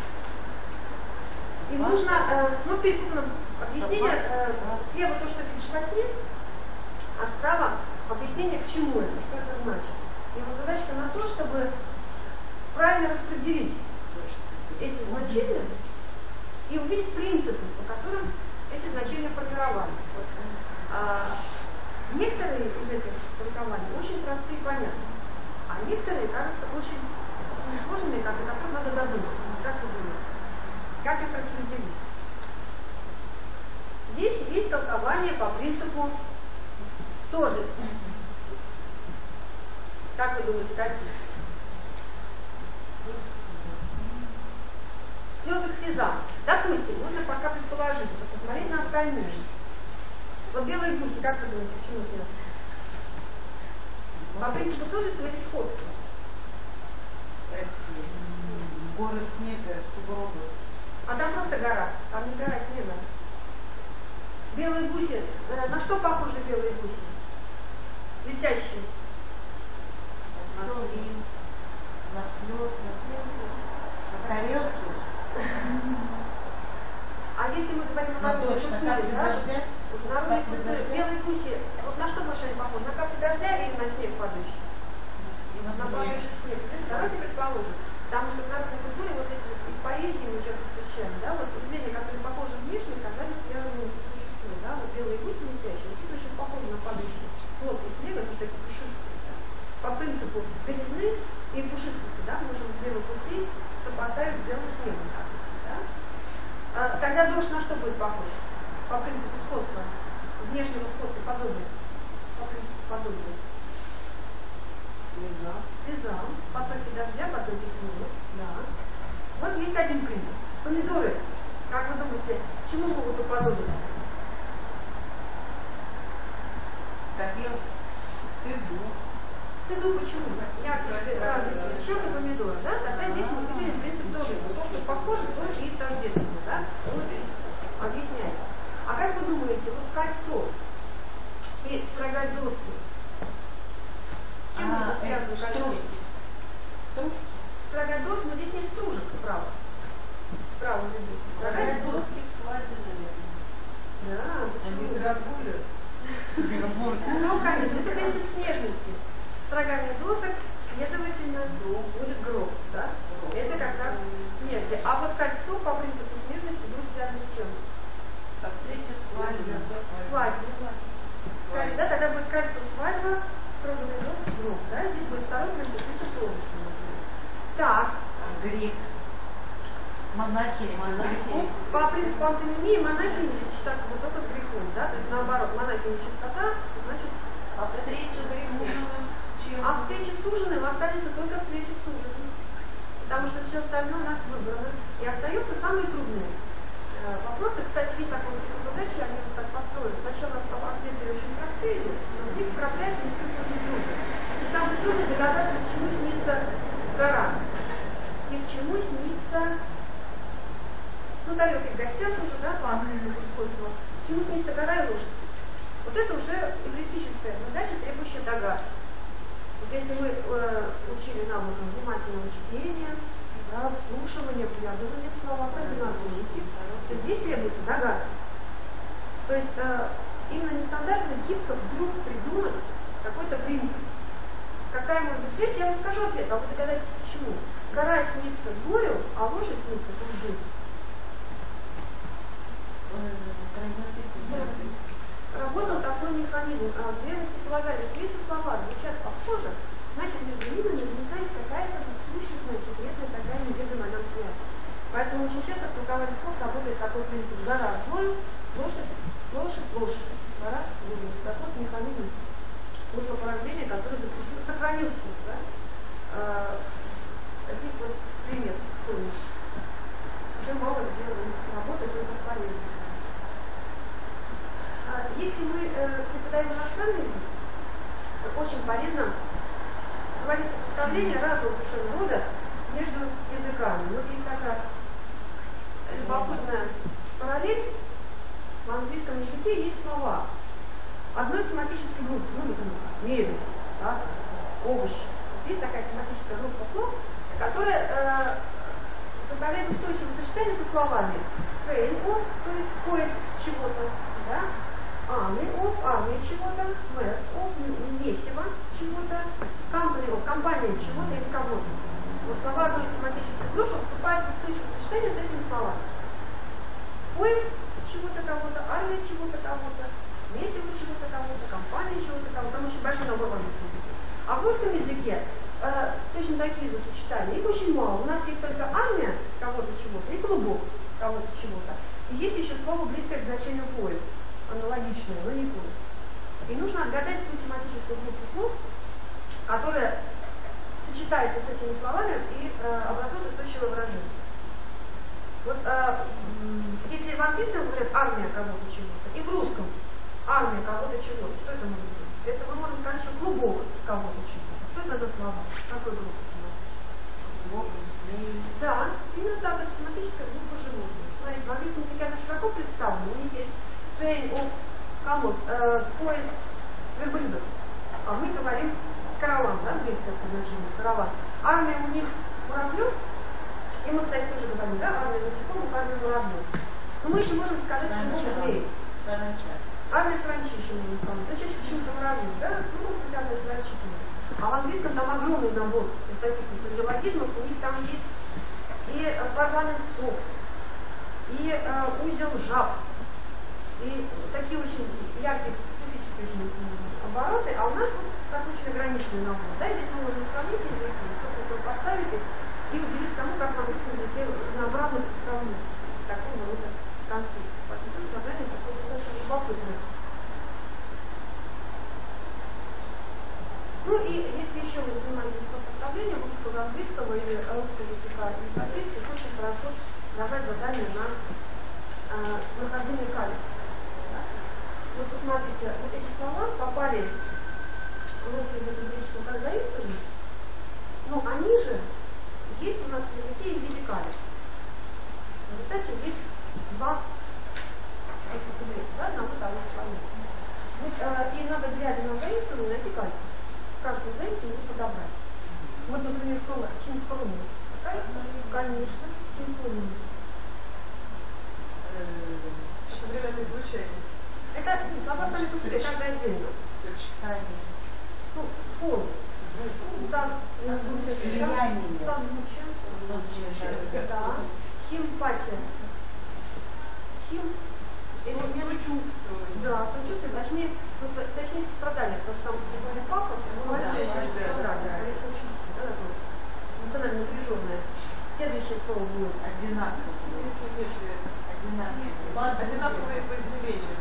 И нужно, в перепутанном объяснение, слева то, что видишь во сне, а справа объяснение, к чему это, что это значит. И вот задачка на то, чтобы правильно распределить эти значения и увидеть принципы, по которым эти значения формировались. Некоторые из этих толкований очень простые и понятны, а некоторые кажутся очень сложными, до которых надо додуматься. Как вы думаете? Как их распределить? Здесь есть толкование. сочетание по принципу тождества. Как вы думаете, какие? Слезы к слезам. Допустим, можно пока предположить, посмотреть на остальные. Вот белые гуси, как вы думаете, почему снятся? По принципу тождества или сходства? Кстати, горы снега, сугробы. А там просто гора, там не гора снега. Белые гуси, на что похожи белые гуси? Летящие. На слезы, на тарелки. А если мы говорим о народной дождь, на культуре, капли да? дождя? В народной Капли культуре дождя? белые гуси, вот на что больше они похожи? На капли дождя или на снег падающий? И на На падающий снег. Давайте предположим. Потому что в народной культуре вот эти вот из поэзии мы сейчас встречаем, да, вот явления, которые похожи внешне, казались связанными с существом, да, вот белые гуси летящие, это очень похожи на падающий хлопья снега, потому что такие пушистые, да. По принципу белизны и пушистости, да, можем белых гусей сопоставить с белым снегом, допустим, да. Тогда дождь на что будет похож? По принципу сходства, внешнего сходства, подобия. По принципу подобия. Слезам, потоки дождя, потоки слез, да. Вот есть один принцип. Помидоры, как вы думаете, чему могут уподобиться? тарелки, стыду. Стыду почему? Яркие разные цвета помидоры, да? Тогда здесь мы видели принцип тоже. То, что похоже, то и тождественно, да? Вот объясняется. А как вы думаете, вот кольцо и строгать доски, с чем это связано кольцо? Стружки. Строгать доски, но здесь нет стружек справа. Справа видите. Строгать доски. Доски к свадьбе, наверное. Да, Они почему? грабуют. Ну, конечно, это принцип снежности. Строгание досок, следовательно, будет гроб, да? Это как раз смерти. А вот кольцо по принципу снежности будет связано с чем? По встрече с свадьбой. Свадьба. Скорее, да, тогда будет кольцо свадьба, строганный доски, гроб, да? Здесь будет второй принцип тождества. Так. Грех. Монахи. По принципу антонимии монахи не сочетаться вот только с грехом, да? То есть наоборот, монахи не чистота, значит, А встреча с мужем с чем? а встреча с ужином останется только встреча с ужином. Потому что все остальное у нас выбрано. И остаются самые трудные вопросы. Кстати, есть такой тип задачи, они вот так построены. Сначала ответы очень простые, но в них вкрапляется несколько трудных. И самое трудное догадаться, к чему снится гора. И к чему снится, ну, тарелки в гостях уже, да, по принципу искусства. К чему снится гора и лошадь. Вот это уже эвристическая задача, требующая догадки. Вот если мы учили навыкам внимательного чтения, да, вслушивания, вглядывания в слова, комбинатурики, то здесь требуется догадка. То есть именно нестандартно гибко вдруг придумать какой-то принцип. Какая может быть связь, я вам скажу ответ, а вы догадаетесь почему. Гора снится горю, а лошадь снится кругу. Работал такой механизм. В древности полагали, что если слова звучат похоже, значит между ними наверняка есть какая-то сущностная, секретная, такая неведомая нам связь. Поэтому очень часто в толковании слов работает такой принцип: гора горю, лошадь, лошадь, гора горю. Такой механизм смыслопорождения, который сохранился. Да? Таких вот примеров сумм. Уже мало где работает, только в полезно. Если мы преподаем иностранный язык, очень полезно проводить сопоставление разного совершенно рода между языками. Вот есть такая любопытная параллель. В английском языке есть слова одной тематической группы, ну, например, мебель, да, овощи. Вот есть такая тематическая группа слов, которая составляет устойчивое сочетание со словами train of, то есть поиск чего-то, да, army of, армия чего-то, mess of, месиво чего-то, company of, компания чего-то или кого-то. Вот слова одной тематической группы вступают в устойчивое сочетание с этими словами. Поиск чего-то кого-то, армия чего-то кого-то, месиво чего-то кого-то, компания чего-то кого-то. Там очень большой набор в английском языке. А в русском языке точно такие же сочетания. Их очень мало. У нас есть только армия кого-то чего-то и клубок кого-то чего-то. И есть еще слово, близкое к значению поиск. аналогичное, но не полностью. И нужно отгадать ту тематическую группу слов, которая сочетается с этими словами и образует устойчивое выражение. Вот если в английском говорят армия кого-то чего-то, и в русском армия кого-то чего-то, что это может быть? Это мы можем сказать, что клубок кого-то чего-то. Что это за слова? Какой группы тематической? Да, именно так, это тематическая группа животных. Смотрите, в английском языке она широко представлена. У них есть train of camels, поезд верблюдов. А мы говорим караван, да, английское обозначение, караван. Армия у них муравьев, и мы, кстати, тоже говорим, да, армия насекомых, армия муравьев. Но мы еще можем сказать клубок змей. Армия саранчи еще можно сказать. Но чаще почему-то муравьев, да, ну, может быть, армия саранчи тоже. А в английском там огромный набор вот таких вот фразеологизмов, у них там есть и парламент сов, и узел жаб, и такие очень яркие, специфические очень обороты, а у нас вот так очень ограниченный набор. Да, здесь мы можем сравнить языки, сколько поставить их, и удивиться тому, как на английском языке разнообразно представлены такого рода конструкции. Поэтому задание такое достаточно любопытное. Ну и если еще вы занимаетесь сопоставлением русского, английского или русского языка и английского, очень хорошо давать задание на нахождение калий. Вот посмотрите, вот эти слова попали в русский язык и греческий как заимствование, но они же есть у нас в языке и в виде калий. В результате есть два употребления, да, одного того же человека. Вот, и надо, глядя на заимствование, найти калий. Каждую заимствование подобрать. Вот, например, слово синхрония. Конечно, симфония. Современное звучание. Это слова сами по себе, каждый отдельно. Сочетание. Ну, фон. Созвучие. Да. Симпатия. Сочувствование. Да, сочувствие. Точнее сострадание, потому что там говорили пафос, сострадание. Сочувствие, да, такое эмоционально напряженное. Следующее слово будет. Одинаковые по измерению.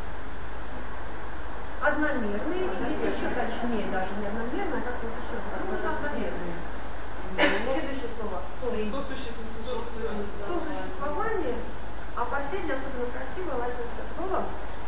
Одномерные, и есть еще точнее даже не одномерное, а как вот еще. Можно одномерные. Следующее слово. Сосуществование. А последнее, особенно красивое латинское слово.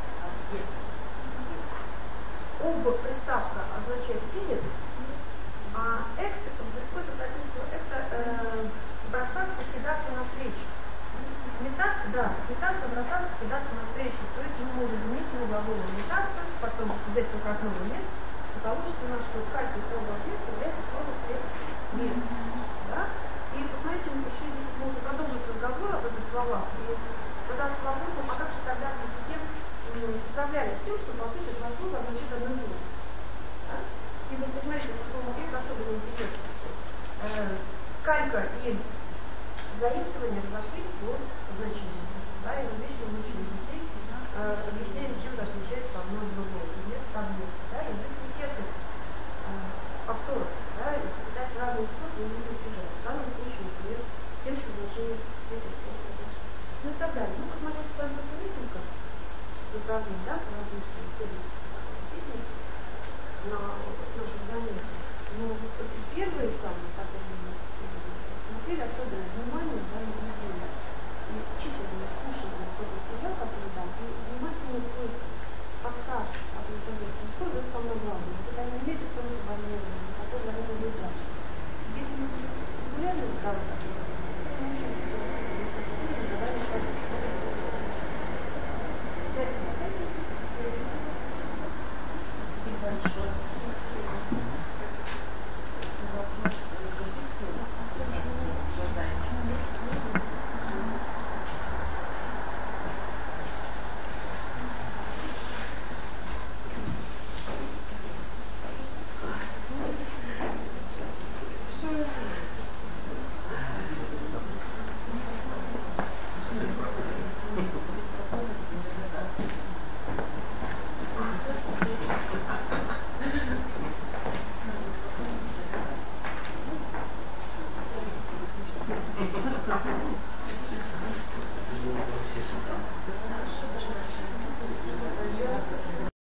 Об приставка означает перед, а экт происходит от латинского экта бросаться, кидаться навстречу. Метаться, да, метаться, бросаться, кидаться навстречу. То есть мы можем заменить его глаголом метаться, потом взять прекрасного нет, и получится у нас, что в кальке слово объект является слово предмет. Да? И посмотрите, еще здесь можно продолжить разговор об этих словах и задаться вопросом, а как же тогда в языке справлялись с тем, что по сути два слова означают одно и то же. Да? И вот посмотрите, со словом объект особенно интересно. Калька и заимствования разошлись по значению. Да, и вот вечно мучили детей, объясняем, чем же отличается одно от другого. Предмет от объекта. Да, язык не терпит повторов, да, и пытается разные способы не избежать. В данном случае, например, тем, что значение этих слов разошлись. Ну и так далее. Ну, посмотрите с вами только несколько направлений, да, по развитию исследовательской деятельности на наших занятиях. Но вот первые самые, которые мы смотрели, особенно внимание, да, наблюдение и читали, слушали по